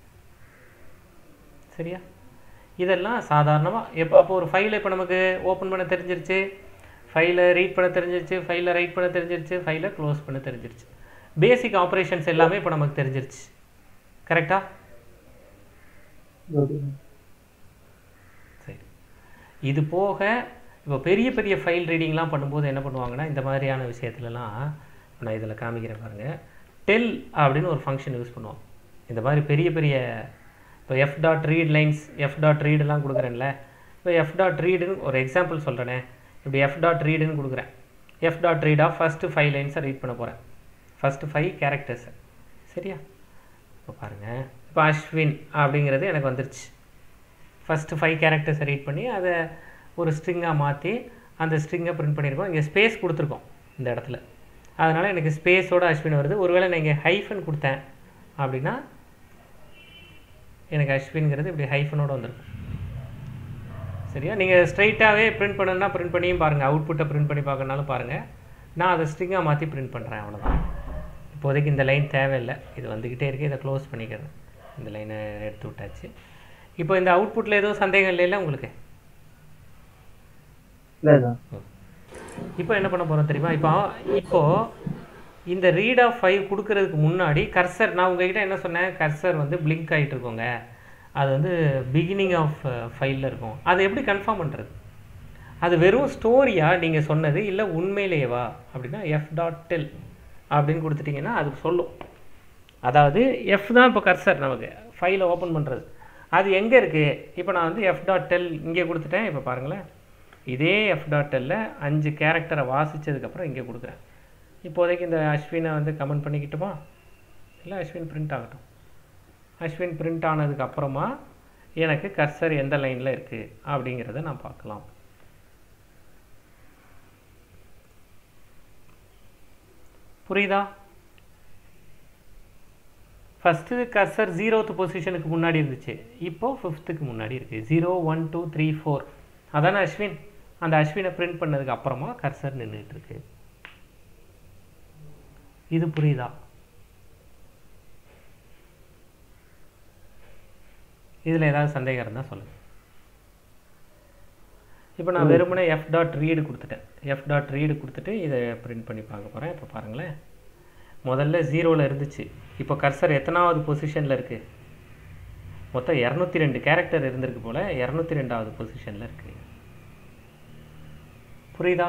சரியா? இதெல்லாம் சாதாரணமாக எப்போ, அப்போ ஒரு ஃபைலை இப்போ நமக்கு ஓப்பன் பண்ண தெரிஞ்சிருச்சு, ஃபைலை ரீட் பண்ண தெரிஞ்சிருச்சு, ஃபைலை ரைட் பண்ண தெரிஞ்சிருச்சு, ஃபைலை க்ளோஸ் பண்ண தெரிஞ்சிருச்சு. பேசிக் ஆப்ரேஷன்ஸ் எல்லாமே இப்போ நமக்கு தெரிஞ்சிருச்சு. கரெக்டா? சரி. இது போக இப்போ பெரிய பெரிய ஃபைல் ரீடிங்லாம் பண்ணும்போது என்ன பண்ணுவாங்கன்னா, இந்த மாதிரியான விஷயத்துலலாம் நான் இதில் காமிக்கிறேன் பாருங்கள், டெல் அப்படின்னு ஒரு ஃபங்க்ஷன் யூஸ் பண்ணுவோம். இந்த மாதிரி பெரிய பெரிய இப்போ F dot read lines, F dot ரீடெல்லாம் கொடுக்குறேன்ல, இப்போ எஃப் டாட் ரீடுன்னு ஒரு எக்ஸாம்பிள் சொல்கிறேனே, இப்படி எஃப் டாட் ரீடுன்னு கொடுக்குறேன். எஃப் டாட் ரீடாக ஃபஸ்ட்டு 5 லைன்ஸை ரீட் பண்ண போகிறேன், ஃபஸ்ட்டு 5 கேரக்டர்ஸை. சரியா? இப்போ பாருங்கள், இப்போ அஸ்வின் அப்படிங்கிறது எனக்கு வந்துருச்சு. ஃபஸ்ட்டு 5 கேரக்டர்ஸை ரீட் பண்ணி அதை ஒரு ஸ்ட்ரிங்காக மாற்றி அந்த ஸ்ட்ரிங்கை பிரிண்ட் பண்ணியிருக்கோம். இங்கே ஸ்பேஸ் கொடுத்துருக்கோம் இந்த இடத்துல, அதனால் எனக்கு ஸ்பேஸோட அஸ்வின் வருது. ஒருவேளை நான் இங்கே ஹைஃபன் கொடுத்தேன் அப்படின்னா எனக்கு அஸ்வின்ங்கிறது இப்படி ஹைஃபனோடு வந்துருக்கும். சரியா? நீங்கள் ஸ்ட்ரைட்டாகவே பிரிண்ட் பண்ணணுன்னா பிரிண்ட் பண்ணியும் பாருங்கள், அவுட்புட்டை பிரிண்ட் பண்ணி பார்க்கறனாலும் பாருங்கள். நான் அதை ஸ்ட்ரிங்காக மாற்றி பிரிண்ட் பண்ணுறேன், அவ்வளோதான். இப்போதைக்கு இந்த லைன் தேவையில்லை, இது வந்துக்கிட்டே இருக்குது, இதை க்ளோஸ் பண்ணிக்கிறேன். இந்த லைனை எடுத்து விட்டாச்சு. இப்போ இந்த அவுட்புட்டில் எதுவும் சந்தேகம் இல்லைல்ல உங்களுக்கு? இப்போ என்ன பண்ண போகிறோம் தெரியுமா? இப்போது இந்த ரீட் ஆஃப் 5 கொடுக்கறதுக்கு முன்னாடி கர்சர், நான் உங்ககிட்ட என்ன சொன்னேன், கர்சர் வந்து பிளிங்க் ஆகிட்டு இருக்கோங்க, அது வந்து பிகினிங் ஆஃப் ஃபைலில் இருக்கும். அதை எப்படி கன்ஃபார்ம் பண்ணுறது? அது வெறும் ஸ்டோரியாக நீங்கள் சொன்னது இல்லை உண்மையிலேயேவா அப்படின்னா எஃப் டாட் டெல் அப்படின்னு கொடுத்துட்டிங்கன்னா அது சொல்லும். அதாவது எஃப் தான் இப்போ கர்சர் நமக்கு ஃபைலை ஓப்பன் பண்ணுறது. அது எங்கே இருக்குது? இப்போ நான் வந்து எஃப் டாட் டெல் இங்கே கொடுத்துட்டேன். இப்போ பாருங்களேன், இதே எஃப் டாட் டெல்லில் 5 கேரக்டரை வாசித்ததுக்கப்புறம் இங்கே கொடுக்குறேன். இப்போதைக்கு இந்த அஸ்வினை வந்து கமெண்ட் பண்ணிக்கிட்டுமா, இல்லை அஸ்வின் பிரிண்ட் ஆகட்டும். அஸ்வின் பிரிண்ட் ஆனதுக்கப்புறமா எனக்கு கர்சர் எந்த லைனில் இருக்குது அப்படிங்கிறத நான் பார்க்கலாம். புரியுதா? ஃபஸ்ட்டு கர்சர் 0th பொசிஷனுக்கு முன்னாடி இருந்துச்சு, இப்போது 5th முன்னாடி இருக்குது. 0 1 2 3 4 அதான அஸ்வின். அந்த அஸ்வினை பிரிண்ட் பண்ணதுக்கு அப்புறமா கர்சர் நின்றுட்டு இருக்கு. இது புரியுதா? இதில் ஏதாவது சந்தேகம் இருந்தால் சொல்லுங்கள். இப்போ நான் வெறுமனே f.read கொடுத்துட்டேன். f.read கொடுத்துட்டு இதை பிரிண்ட் பண்ணி பார்க்க போகிறேன். இப்போ பாருங்களேன், முதல்ல 0ல் இருந்துச்சு. இப்போ கர்சர் எத்தனாவது பொசிஷனில் இருக்குது? மொத்தம் 202 கேரக்டர் இருந்திருக்கு போல், 202வது பொசிஷனில் இருக்குது. புரியுதா?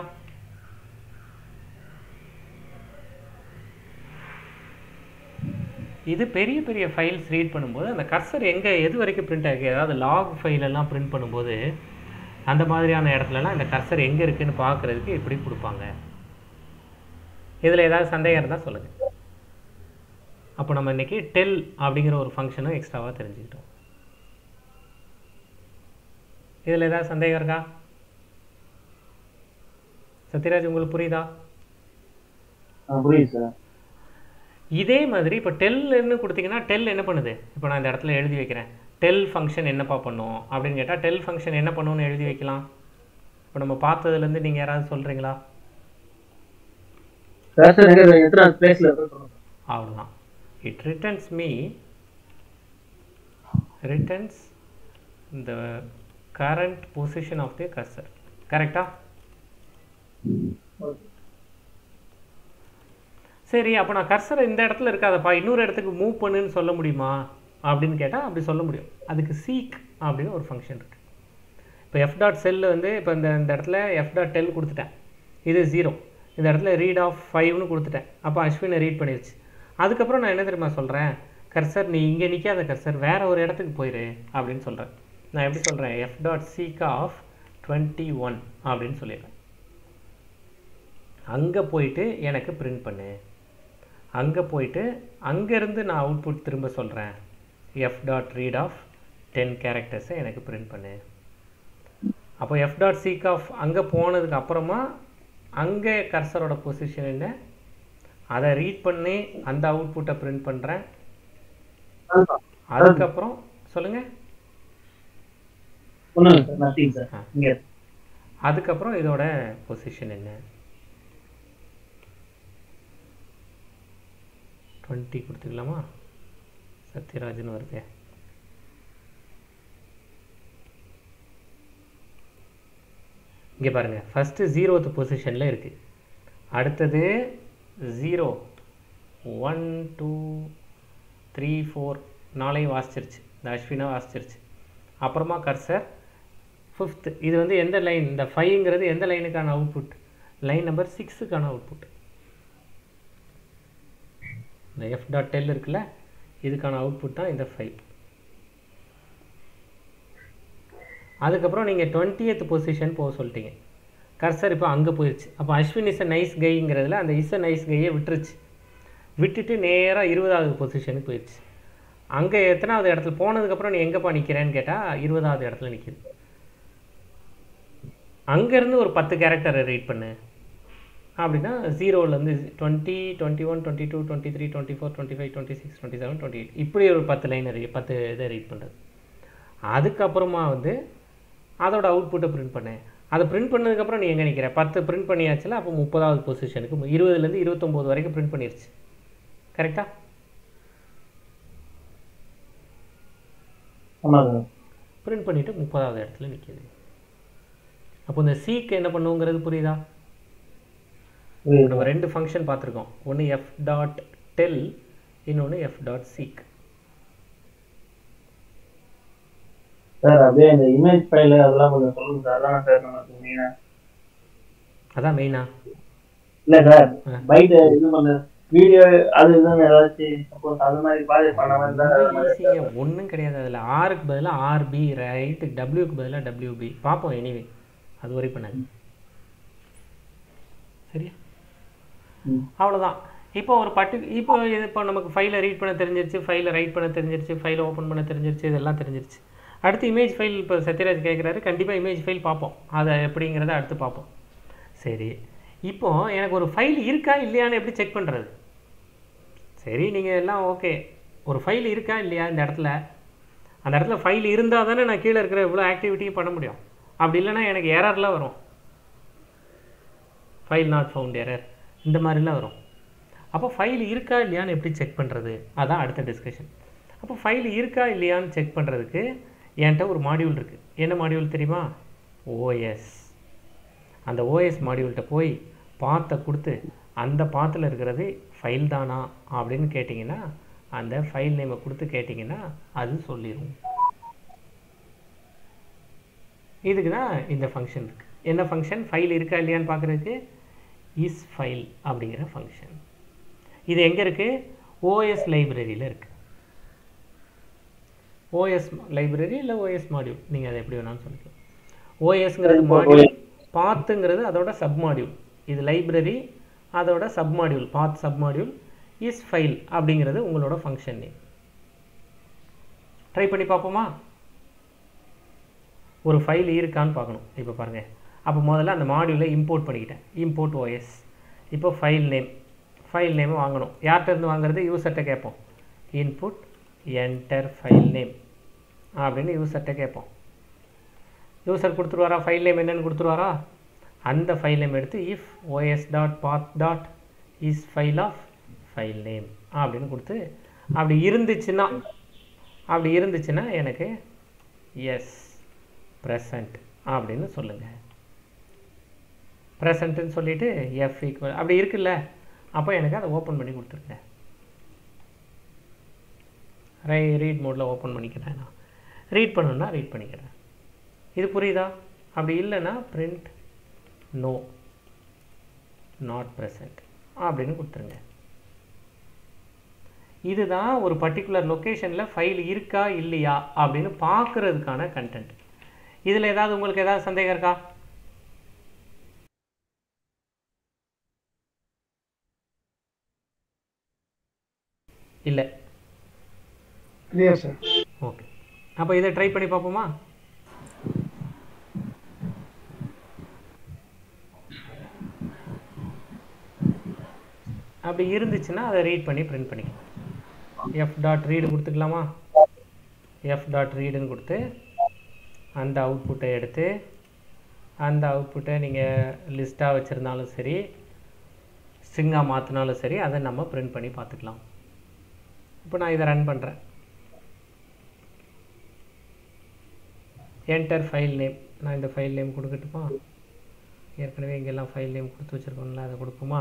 இது பெரிய பெரிய ஃபைல்ஸ் ரீட் பண்ணும்போது அந்த கர்சர் எங்கே எது வரைக்கும் பிரிண்ட் ஆகிருக்கு, ஏதாவது லாக் ஃபைலெல்லாம் பிரிண்ட் பண்ணும்போது அந்த மாதிரியான இடத்துலலாம் இந்த கர்சர் எங்கே இருக்குதுன்னு பார்க்குறதுக்கு இப்படி கொடுப்பாங்க. இதில் ஏதாவது சந்தேகம் இருந்தால் சொல்லுங்கள். அப்போ நம்ம இன்றைக்கி டெல் அப்படிங்கிற ஒரு ஃபங்க்ஷனும் எக்ஸ்ட்ராவாக தெரிஞ்சுக்கிட்டோம். இதில் ஏதாவது சந்தேகம் இருக்கா? சத்யராஜ் உங்களுக்கு புரியுதா? புரியுது சார். இதே மாதிரி இப்போ டெல்லுன்னு கொடுத்தீங்கன்னா டெல் என்ன பண்ணுது? இப்போ நான் இந்த இடத்துல எழுதி வைக்கிறேன், டெல் ஃபங்க்ஷன் என்னப்பா பண்ணும் அப்படின்னு கேட்டால் டெல் ஃபங்க்ஷன் என்ன பண்ணுன்னு எழுதி வைக்கலாம். இப்போ நம்ம பார்த்ததுலேருந்து நீங்கள் யாராவது சொல்கிறீங்களா? அவ்வளோதான். It returns the current position of the cursor. கரெக்டா? சரி, அப்போ நான் கர்சரை இந்த இடத்துல இருக்காதப்பா இன்னொரு இடத்துக்கு மூவ் பண்ணுன்னு சொல்ல முடியுமா அப்படின்னு கேட்டால் அப்படி சொல்ல முடியும். அதுக்கு சீக் அப்படின்னு ஒரு ஃபங்க்ஷன் இருக்குது. இப்போ f.cell வந்து இப்போ இந்த இடத்துல f.tell கொடுத்துட்டேன், இது 0. இந்த இடத்துல ரீட் ஆஃப் 5ன்னு கொடுத்துட்டேன். அப்போ அஸ்வினை ரீட் பண்ணிடுச்சு. அதுக்கப்புறம் நான் என்ன தெரியுமா சொல்கிறேன், கர்சர் நீ இங்கே நிற்காத கர்சர் வேறு ஒரு இடத்துக்கு போயிரு அப்படின்னு சொல்கிறேன். நான் எப்படி சொல்கிறேன், f.seek of 21 அப்படின்னு சொல்லிடுறேன். அங்கே போயிட்டு எனக்கு பிரிண்ட் பண்ணு. அங்கே போயிட்டு அங்கேருந்து நான் அவுட்புட் திரும்ப சொல்கிறேன், f.read of 10 கேரக்டர்ஸை எனக்கு பிரிண்ட் பண்ணு. அப்போ f.seek of அங்கே போனதுக்கு அப்புறமா அங்கே கர்சரோட பொசிஷன் என்ன, அதை ரீட் பண்ணி அந்த அவுட்புட்டை பிரிண்ட் பண்ணுறேன். அதுக்கப்புறம் சொல்லுங்கள். அதுக்கப்புறம் இதோட பொசிஷன் என்ன, 20 கொடுத்துக்கலாமா? சத்யராஜன் வருது. இங்கே பாருங்கள், ஃபஸ்ட்டு 0th பொசிஷனில் இருக்குது. அடுத்தது 0 1 2 3 4 4 வாசிச்சிருச்சு, இந்த அஸ்வினா வாசிச்சிருச்சு. அப்புறமா கர்சர் 5th, இது வந்து எந்த லைன், இந்த 5ங்கிறது எந்த லைனுக்கான அவுட்புட், லைன் நம்பர் 6க்கான அவுட்புட். இந்த f.tell இருக்குல்ல, இதுக்கான அவுட்புட் தான் இந்த 5. அதுக்கப்புறம் நீங்கள் 20th பொசிஷன் போக சொல்லிட்டீங்க. கர்சர் இப்போ அங்கே போயிடுச்சு. அப்போ அஸ்வின் இஸ் அ நைஸ் கைங்கிறதுல அந்த இஸ் அ நைஸ் கையை விட்டுருச்சு. விட்டுட்டு நேராக 20வது பொசிஷனுக்கு போயிடுச்சு. அங்கே எத்தனாவது இடத்துல போனதுக்கப்புறம் நீ எங்கேப்பா நிற்கிறேன்னு கேட்டால் 20வது இடத்துல நிற்கிது. அங்கேருந்து ஒரு 10 கேரக்டரை ரீட் பண்ணு அப்படின்னா 0லேருந்து 20 21 22 23 24 25 26 27 28 இப்படி ஒரு 10 லைன் 10 இதை ரீட் பண்ணுறது. அதுக்கப்புறமா வந்து அதோட அவுட்புட்டை பிரிண்ட் பண்ணேன். அதை பிரிண்ட் பண்ணதுக்கப்புறம் நீ எங்கே நிற்கிற, 10 பிரிண்ட் பண்ணியாச்சுல, அப்போ 30வது பொசிஷனுக்கு 20லேருந்து 29 வரைக்கும் பிரிண்ட் பண்ணிடுச்சு. கரெக்டா? பிரிண்ட் பண்ணிவிட்டு 30வது இடத்துல நிற்கிது. அப்போ இந்த சீக் என்ன பண்ணுங்கிறது புரியுதா? நம்ம 2 ஃபங்க்ஷன் பார்த்துருக்கோம், ஒன்று f.tell, இன்னொன்று f.seek. சார் அப்படியே இந்த இமேஜ் ஃபைல் அதெல்லாம் கொஞ்சம் சொல்லுங்க சார். அதான் சார் நமக்கு மெயினா. அதான் மெயினா? இல்லை சார், பைட் இது பண்ண வீடியோ அது இதுன்னு ஏதாச்சும் சப்போஸ் அது மாதிரி பாதி பண்ண மாதிரி தான். ஒன்றும் கிடையாது. அதில் ஆருக்கு பதிலாக ஆர்பி, ரைட்டுக்கு டபிள்யூக்கு பதிலாக டபிள்யூபி பார்ப்போம். எனிவே அது வரை பண்ணாது. சரியா? அவ்வளோதான். இப்போ ஒரு இப்போ இது இப்போ நமக்கு ஃபைலை ரீட் பண்ண தெரிஞ்சிருச்சு, ஃபைலை ரைட் பண்ண தெரிஞ்சிருச்சு, ஃபைலை ஓப்பன் பண்ண தெரிஞ்சிருச்சு, இதெல்லாம் தெரிஞ்சிருச்சு. அடுத்து இமேஜ் ஃபைல் இப்போ சத்யராஜ் கேட்குறாரு, கண்டிப்பாக இமேஜ் ஃபைல் பார்ப்போம். அதை எப்படிங்கிறத அடுத்து பார்ப்போம். சரி, இப்போது எனக்கு ஒரு ஃபைல் இருக்கா இல்லையான்னு எப்படி செக் பண்ணுறது? சரி, நீங்கள் எல்லாம் ஓகே, ஒரு ஃபைல் இருக்கா இல்லையா இந்த இடத்துல, அந்த இடத்துல ஃபைல் இருந்தால் தானே நான் கீழே இருக்கிற இவ்வளோ ஆக்டிவிட்டியும் பண்ண முடியும். அப்படி இல்லைன்னா எனக்கு எரர்லாம் வரும், ஃபைல் நாட் ஃபவுண்ட் எரர், இந்த மாதிரிலாம் வரும். அப்போ ஃபைல் இருக்கா இல்லையான்னு எப்படி செக் பண்ணுறது, அதான் அடுத்த டிஸ்கஷன். அப்போ ஃபைல் இருக்கா இல்லையான்னு செக் பண்ணுறதுக்கு என்கிட்ட ஒரு மாடியூல் இருக்குது. என்ன மாடியூல் தெரியுமா? ஓஎஸ். அந்த ஓஎஸ் மாடியூல்கிட்ட போய் பாத்தை கொடுத்து அந்த பாத்தில் இருக்கிறது ஃபைல் தானா அப்படின்னு கேட்டிங்கன்னா, அந்த ஃபைல் நேமை கொடுத்து கேட்டிங்கன்னா அது சொல்லிடும். இதுக்கு தான் இந்த ஃபங்க்ஷன் இருக்குது. என்ன ஃபங்க்ஷன்? ஃபைல் இருக்கா இல்லையான்னு பார்க்குறதுக்கு இஸ் ஃபைல் அப்படிங்கிற ஃபங்க்ஷன். இது எங்கே இருக்குது? ஓஎஸ் லைப்ரரியில் இருக்குது. ஓஎஸ் லைப்ரரி இல்லை ஓஎஸ் மாடியூல், நீங்கள் அதை எப்படி வேணாலும் சொல்லிக்கலாம். ஓஎஸ்ங்கிறது மாடியூல், பாத்துங்கிறது அதோட சப் மாடியூல். இது லைப்ரரி, அதோட sub module, path sub module. Is file அப்படிங்கிறது உங்களோட ஃபங்க்ஷன் நேம். ட்ரை பண்ணி பார்ப்போமா? ஒரு ஃபைல் இருக்கான்னு பார்க்கணும். இப்போ பாருங்கள், அப்போ முதல்ல அந்த மாடியூலை இம்போர்ட் பண்ணிக்கிட்டேன். Import OS. இப்போ ஃபைல் நேம் வாங்கணும். யார்கிட்ட இருந்து வாங்குறது? யூசர்கிட்ட கேட்போம். இன்புட் என்டர் ஃபைல் நேம் அப்படின்னு யூசர்கிட்ட கேட்போம். யூசர் கொடுத்துருவாரா? ஃபைல் நேம் என்னன்னு கொடுத்துருவாரா? அந்த ஃபைல் நேம் எடுத்து if os.path is file of file name அப்படின்னு கொடுத்து, அப்படி இருந்துச்சுன்னா எனக்கு எஸ் ப்ரெசண்ட் அப்படின்னு சொல்லுங்கள். ப்ரெசண்ட்டுன்னு சொல்லிவிட்டு எஃப் ஈக்குவல் அப்படி இருக்குல்ல, அப்போ எனக்கு அதை ஓப்பன் பண்ணி கொடுத்துருங்க. ரீட் மோடில் ஓப்பன் பண்ணிக்கிறேன். நான் ரீட் பண்ணணுன்னா ரீட் பண்ணிக்கிறேன். இது புரியுதா? அப்படி இல்லைன்னா பிரிண்ட் நோ நாட் ப்ரெசண்ட் அப்படின்னு கொடுத்துருங்க. இதுதான் ஒரு பர்டிகுலர் லொக்கேஷனில் ஃபைல் இருக்கா இல்லையா அப்படின்னு பார்க்குறதுக்கான கண்டென்ட். இதில் ஏதாவது உங்களுக்கு ஏதாவது சந்தேகம் இருக்கா? இல்லை. Clear sir. ஓகே, அப்போ இதை ட்ரை பண்ணி பார்ப்போமா? அப்படி இருந்துச்சுன்னா அதை ரீட் பண்ணி பிரிண்ட் பண்ணிக்கலாம். f.read கொடுத்துக்கலாமா? f.readன்னு கொடுத்து அந்த அவுட்புட்டை எடுத்து, அந்த அவுட்புட்டை நீங்கள் லிஸ்ட்டாக வச்சுருந்தாலும் சரி, ஸ்ட்ரிங்காக மாற்றினாலும் சரி, அதை நம்ம பிரிண்ட் பண்ணி பார்த்துக்கலாம். இப்போ நான் இதை ரன் பண்ணுறேன். Enter file name. நான் இந்த ஃபைல் நேம் கொடுக்கட்டுமா? ஏற்கனவே இங்கெல்லாம் ஃபைல் நேம் கொடுத்து வச்சுருக்கோம்ல, அதை கொடுப்போமா?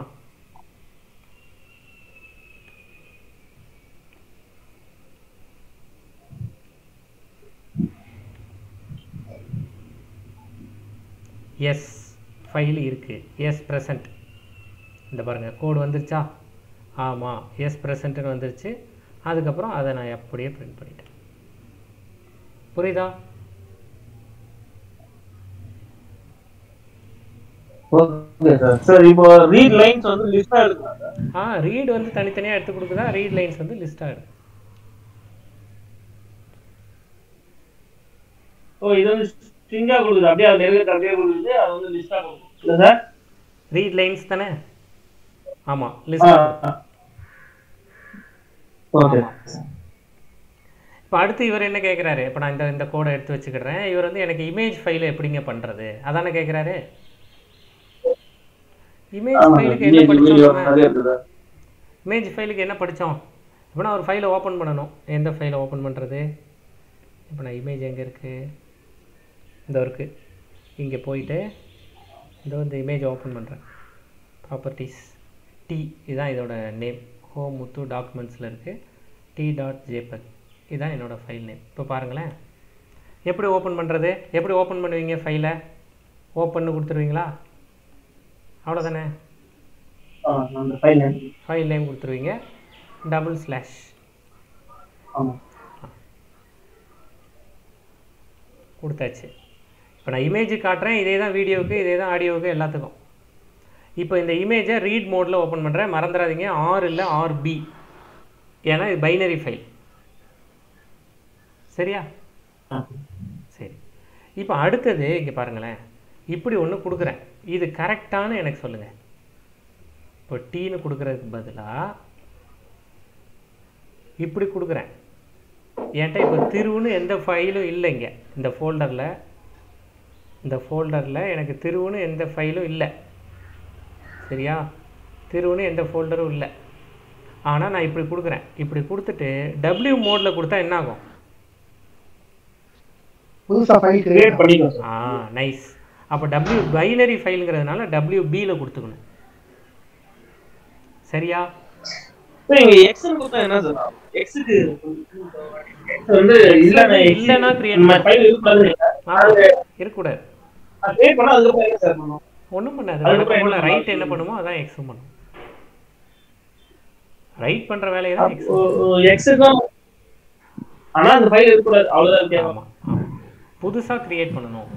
எஸ் ஃபைல் இருக்குது, எஸ் ப்ரெசண்ட். இந்த பாருங்கள், கோடு வந்துருச்சா? ஆமாம், எஸ் ப்ரெசண்ட்டுன்னு வந்துருச்சு. அதுக்கப்புறம் அதை நான் அப்படியே பிரிண்ட் பண்ணிட்டேன். புரியுதா? Okay sir. சார் இப்போ ரீட் லைன்ஸ் வந்து லிஸ்டா எடுக்குறாங்க. ரீட் வந்து தனித்தனியாக எடுத்து கொடுக்குதா, ரீட் லைன்ஸ் வந்து லிஸ்ட்டாக எடுக்கும். ஓ, இது வந்து ஸ்ட்ரிங்கா கொடுக்குது, அப்படியே அது நெருங்கத்தை அப்படியே கொடுக்குது, அது வந்து லிஸ்டா கொடுக்கும். இல்லை சார்? ரீட் லைன்ஸ் தானே? ஆமாம், லிஸ்ட்டாக. ஓகே. இப்போ அடுத்து இவர் என்ன கேட்குறாரு? இப்போ நான் இந்த கோடை எடுத்து வச்சுக்கிறேன். இவர் வந்து எனக்கு இமேஜ் ஃபைலை எப்படிங்க பண்ணுறது அதானே கேட்குறாரு. இமேஜ் ஃபைலுக்கு என்ன படித்தோம்? இமேஜ் ஃபைலுக்கு என்ன படித்தோம்? இப்போ நான் ஒரு ஃபைலை ஓப்பன் பண்ணணும். எந்த ஃபைலை ஓப்பன் பண்ணுறது? இப்போ நான் இமேஜ் எங்கே இருக்குது? இந்த இருக்குது. இங்கே போயிட்டு இந்த இமேஜ் ஓப்பன் பண்ணுறேன். ப்ராப்பர்ட்டிஸ் டி, இதுதான் இதோட நேம். ஹோம் முத்து டாக்குமெண்ட்ஸில் இருக்குது. t.jpg இதுதான் என்னோடய ஃபைல் நேம். இப்போ பாருங்களேன், எப்படி ஓப்பன் பண்ணுறது? எப்படி ஓப்பன் பண்ணுவீங்க ஃபைலை? ஓப்பன்னு கொடுத்துருவீங்களா? அவ்வளோதானே. ஃபைல் நேம் கொடுத்துருவீங்க, // கொடுத்தாச்சு. இப்போ நான் இமேஜு காட்டுறேன். இதே தான் வீடியோவுக்கு, இதே தான் ஆடியோவுக்கு, எல்லாத்துக்கும். இப்போ இந்த இமேஜை ரீட் மோடில் ஓப்பன் பண்ணுறேன். மறந்துடாதீங்க, ஆர் இல்லை RB, ஏன்னா இது பைனரி ஃபைல். சரியா? சரி. இப்போ அடுத்தது இங்கே பாருங்களேன், இப்படி ஒன்று கொடுக்குறேன். இது கரெக்டானு எனக்கு சொல்லுங்கள். இப்போ டீன்னு கொடுக்குறதுக்கு பதிலாக இப்படி கொடுக்குறேன். என்கிட்ட இப்போ திருவுன்னு எந்த ஃபைலும் இல்லை. இங்கே இந்த ஃபோல்டரில் எனக்கு திருவுன்னு எந்த ஃபைலும் இல்லை. சரியா? திருவுன்னு எந்த ஃபோல்டரும் இல்லை. ஆனால் நான் இப்படி கொடுக்குறேன். இப்படி கொடுத்துட்டு W மோடில் கொடுத்தா என்ன ஆகும்? புதுசா ஃபைல் கிரியேட் கிரியேட் பண்ணிக்கலாம் சார். நைஸ். அப்போ W பைனரி ஃபைலுங்கிறதுனால WBயில் கொடுத்துக்கணும். சரியா? இங்க எக்ஸ்னு கொடுத்தா என்ன சார்? எக்ஸ்க்கு வந்து இல்லைன்னா கிரியேட் ஃபைல் இருக்கக்கூடாது. இருக்கக்கூடாது. கிரியேட் பண்ணா அதுக்கப்புறம் என்ன சார் பண்ணும்? ஒன்றும் பண்ணாது. அதுக்கப்புறம் என்ன ரைட் என்ன பண்ணுமோ அதான் எக்ஸும் பண்ணும். ரைட் பண்ணுற வேலையை தான் எக்ஸ். எக்ஸ்க்கு ஆனா அந்த ஃபைல் இருக்கக்கூடாது. அவ்வளவுதான் கேட்கலாம். ஆமாம் ஆமாம், புதுசாக கிரியேட் பண்ணணும்.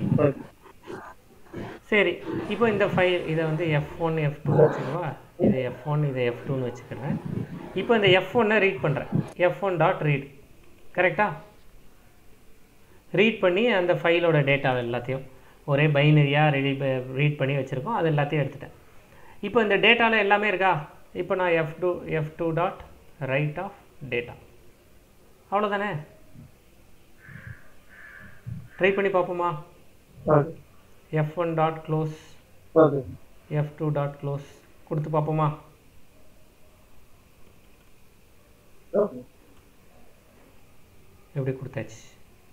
சரி, இப்போ இந்த ஃபைல் இதை வந்து F1 F2 வச்சுக்கவா? இது F1 இது F2ன்னு வச்சுக்கிறேன். இப்போ இந்த F1-ஐ ரீட் பண்ணுறேன். F1.read கரெக்டா? ரீட் பண்ணி அந்த ஃபைலோட டேட்டா எல்லாத்தையும் ஒரே பைனரியாக ரீட் பண்ணி வச்சுருக்கோம். அது எல்லாத்தையும் எடுத்துட்டேன். இப்போ இந்த டேட்டாவில் எல்லாமே இருக்கா? இப்போ நான் F2.write of data அவ்வளோதானே? ட்ரை பண்ணி பார்ப்போமா? F1.close F2.close கொடுத்து பார்ப்போமா? எப்படி கொடுத்தாச்சு?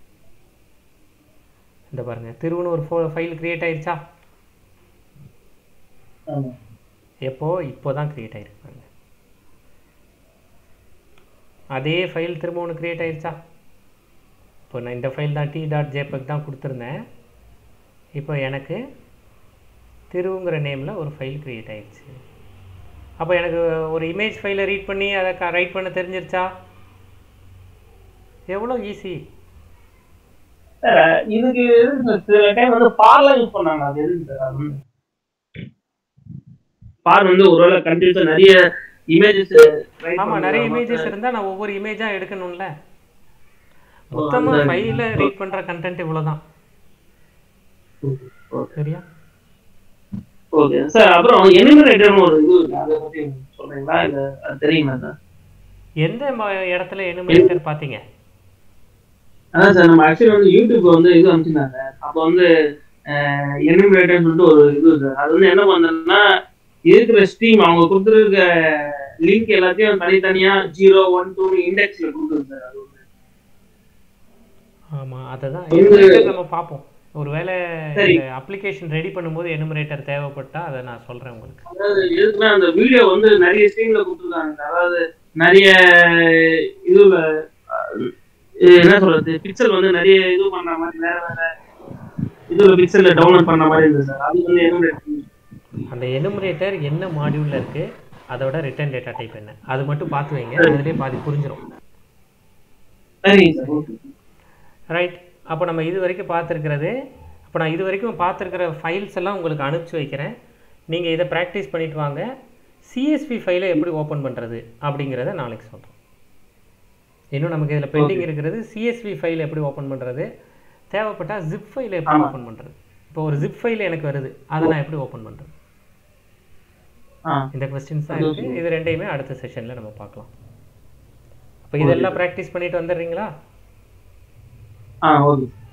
இந்த பாருங்க, திருவுன்னு ஒரு ஃபைல் கிரியேட் ஆயிடுச்சா? எப்போ? இப்போ தான் கிரியேட் ஆயிருக்கு பாருங்க. அதே ஃபைல் திரும்ப ஒன்று கிரியேட் ஆயிடுச்சா? இப்போ நான் இந்த ஃபைல் தான் t.jpg தான் கொடுத்துருந்தேன். இப்போ எனக்கு திருவுங்கிற நேமில் ஒரு ஃபைல் கிரியேட் ஆயிடுச்சு. அப்போ எனக்கு ஒரு இமேஜ் ஃபைலை ரீட் பண்ணி அதை ரைட் பண்ண தெரிஞ்சிருச்சா? எவ்வளோ ஈஸி. இதுக்கு சில டைம் வந்து பார்லாம் யூஸ் பண்ணாங்க. அது எதுக்கு சார்? பார் வந்து ஒருவேளை கண்டிப்பா நிறைய இமேஜஸ். ஆமாம், நிறைய இமேஜஸ் இருந்தால் நான் ஒவ்வொரு இமேஜாக எடுக்கணும்ல. மொத்தமாக ஃபைலில் ரீட் பண்ணுற கண்டென்ட் இவ்வளோதான். சரியா? Okay sir. அப்புறம் எனுமரேட்டர்னு ஒரு இது இருக்கு, அதை பத்தி சொல்றீங்களா? இல்ல அது தெரியுமா சார்? எந்த இடத்துல எனுமரேட்டர் பார்த்தீங்க? அதான் சார், நம்ம ஆக்சுவலி வந்து யூடியூப் வந்து இது அனுப்பிச்சிருந்தாங்க. அப்போ வந்து எனுமரேட்டர் சொல்லிட்டு ஒரு இது சார். அது வந்து என்ன பண்ணுறதுன்னா, இருக்கிற ஸ்ட்ரீம் அவங்க கொடுத்துருக்க லிங்க் எல்லாத்தையும் தனித்தனியா 0, 1, 2 இண்டெக்ஸ்ல கொடுத்துருக்கு சார். அது ஆமாம், அதை தான் எனுமரேட்டர் நம்ம பார்ப்போம். ஒருவேளை அப்ளிகேஷன் ரெடி பண்ணும்போது எனுமரேட்டர் தேவைப்பட்டா அதை நான் சொல்றேன் உங்களுக்கு. அதாவது எதுக்குன்னா அந்த வீடியோ வந்து நிறைய ஸ்ட்ரீம்ல கொடுத்துருக்காங்க. அதாவது நிறைய இதுல என்ன சொல்றது, பிக்சல் வந்து நிறைய இது பண்ண மாதிரி, வேற வேற இதுல பிக்சல்ல டவுன்லோட் பண்ண மாதிரி இருந்தது சார். அது வந்து எனுமரேட்டர். அந்த எனுமரேட்டர் என்ன மாடியூல்ல இருக்கு, அதோட ரிட்டர்ன் டேட்டா டைப் என்ன, அது மட்டும் பார்த்து வைங்க. அதுலேயே பாதி புரிஞ்சிடும். சரிங்க சார். ரைட். அப்போ நம்ம இது வரைக்கும் பார்த்துருக்கிறது, அப்போ நான் இது வரைக்கும் பார்த்துருக்கிற ஃபைல்ஸ் எல்லாம் உங்களுக்கு அனுப்பிச்சி வைக்கிறேன். நீங்கள் இதை ப்ராக்டிஸ் பண்ணிட்டு வாங்க. சிஎஸ்வி ஃபைலை எப்படி ஓப்பன் பண்ணுறது அப்படிங்கிறத நாளைக்கு சொல்கிறோம். இன்னும் நமக்கு இதில் பெண்டிங் இருக்கிறது சிஎஸ்வி ஃபைல் எப்படி ஓப்பன் பண்ணுறது, தேவைப்பட்டால் ஜிப் ஃபைலை எப்படி ஓப்பன் பண்ணுறது. இப்போ ஒரு ஜிப் ஃபைல் எனக்கு வருது, அதை நான் எப்படி ஓப்பன் பண்ணுறது, இந்த கொஸ்டின்ஸ் தான் இருக்குது. இது ரெண்டையுமே அடுத்த செஷனில் நம்ம பார்க்கலாம். அப்போ இதெல்லாம் ப்ராக்டிஸ் பண்ணிட்டு வந்துடுறீங்களா? ஓகே.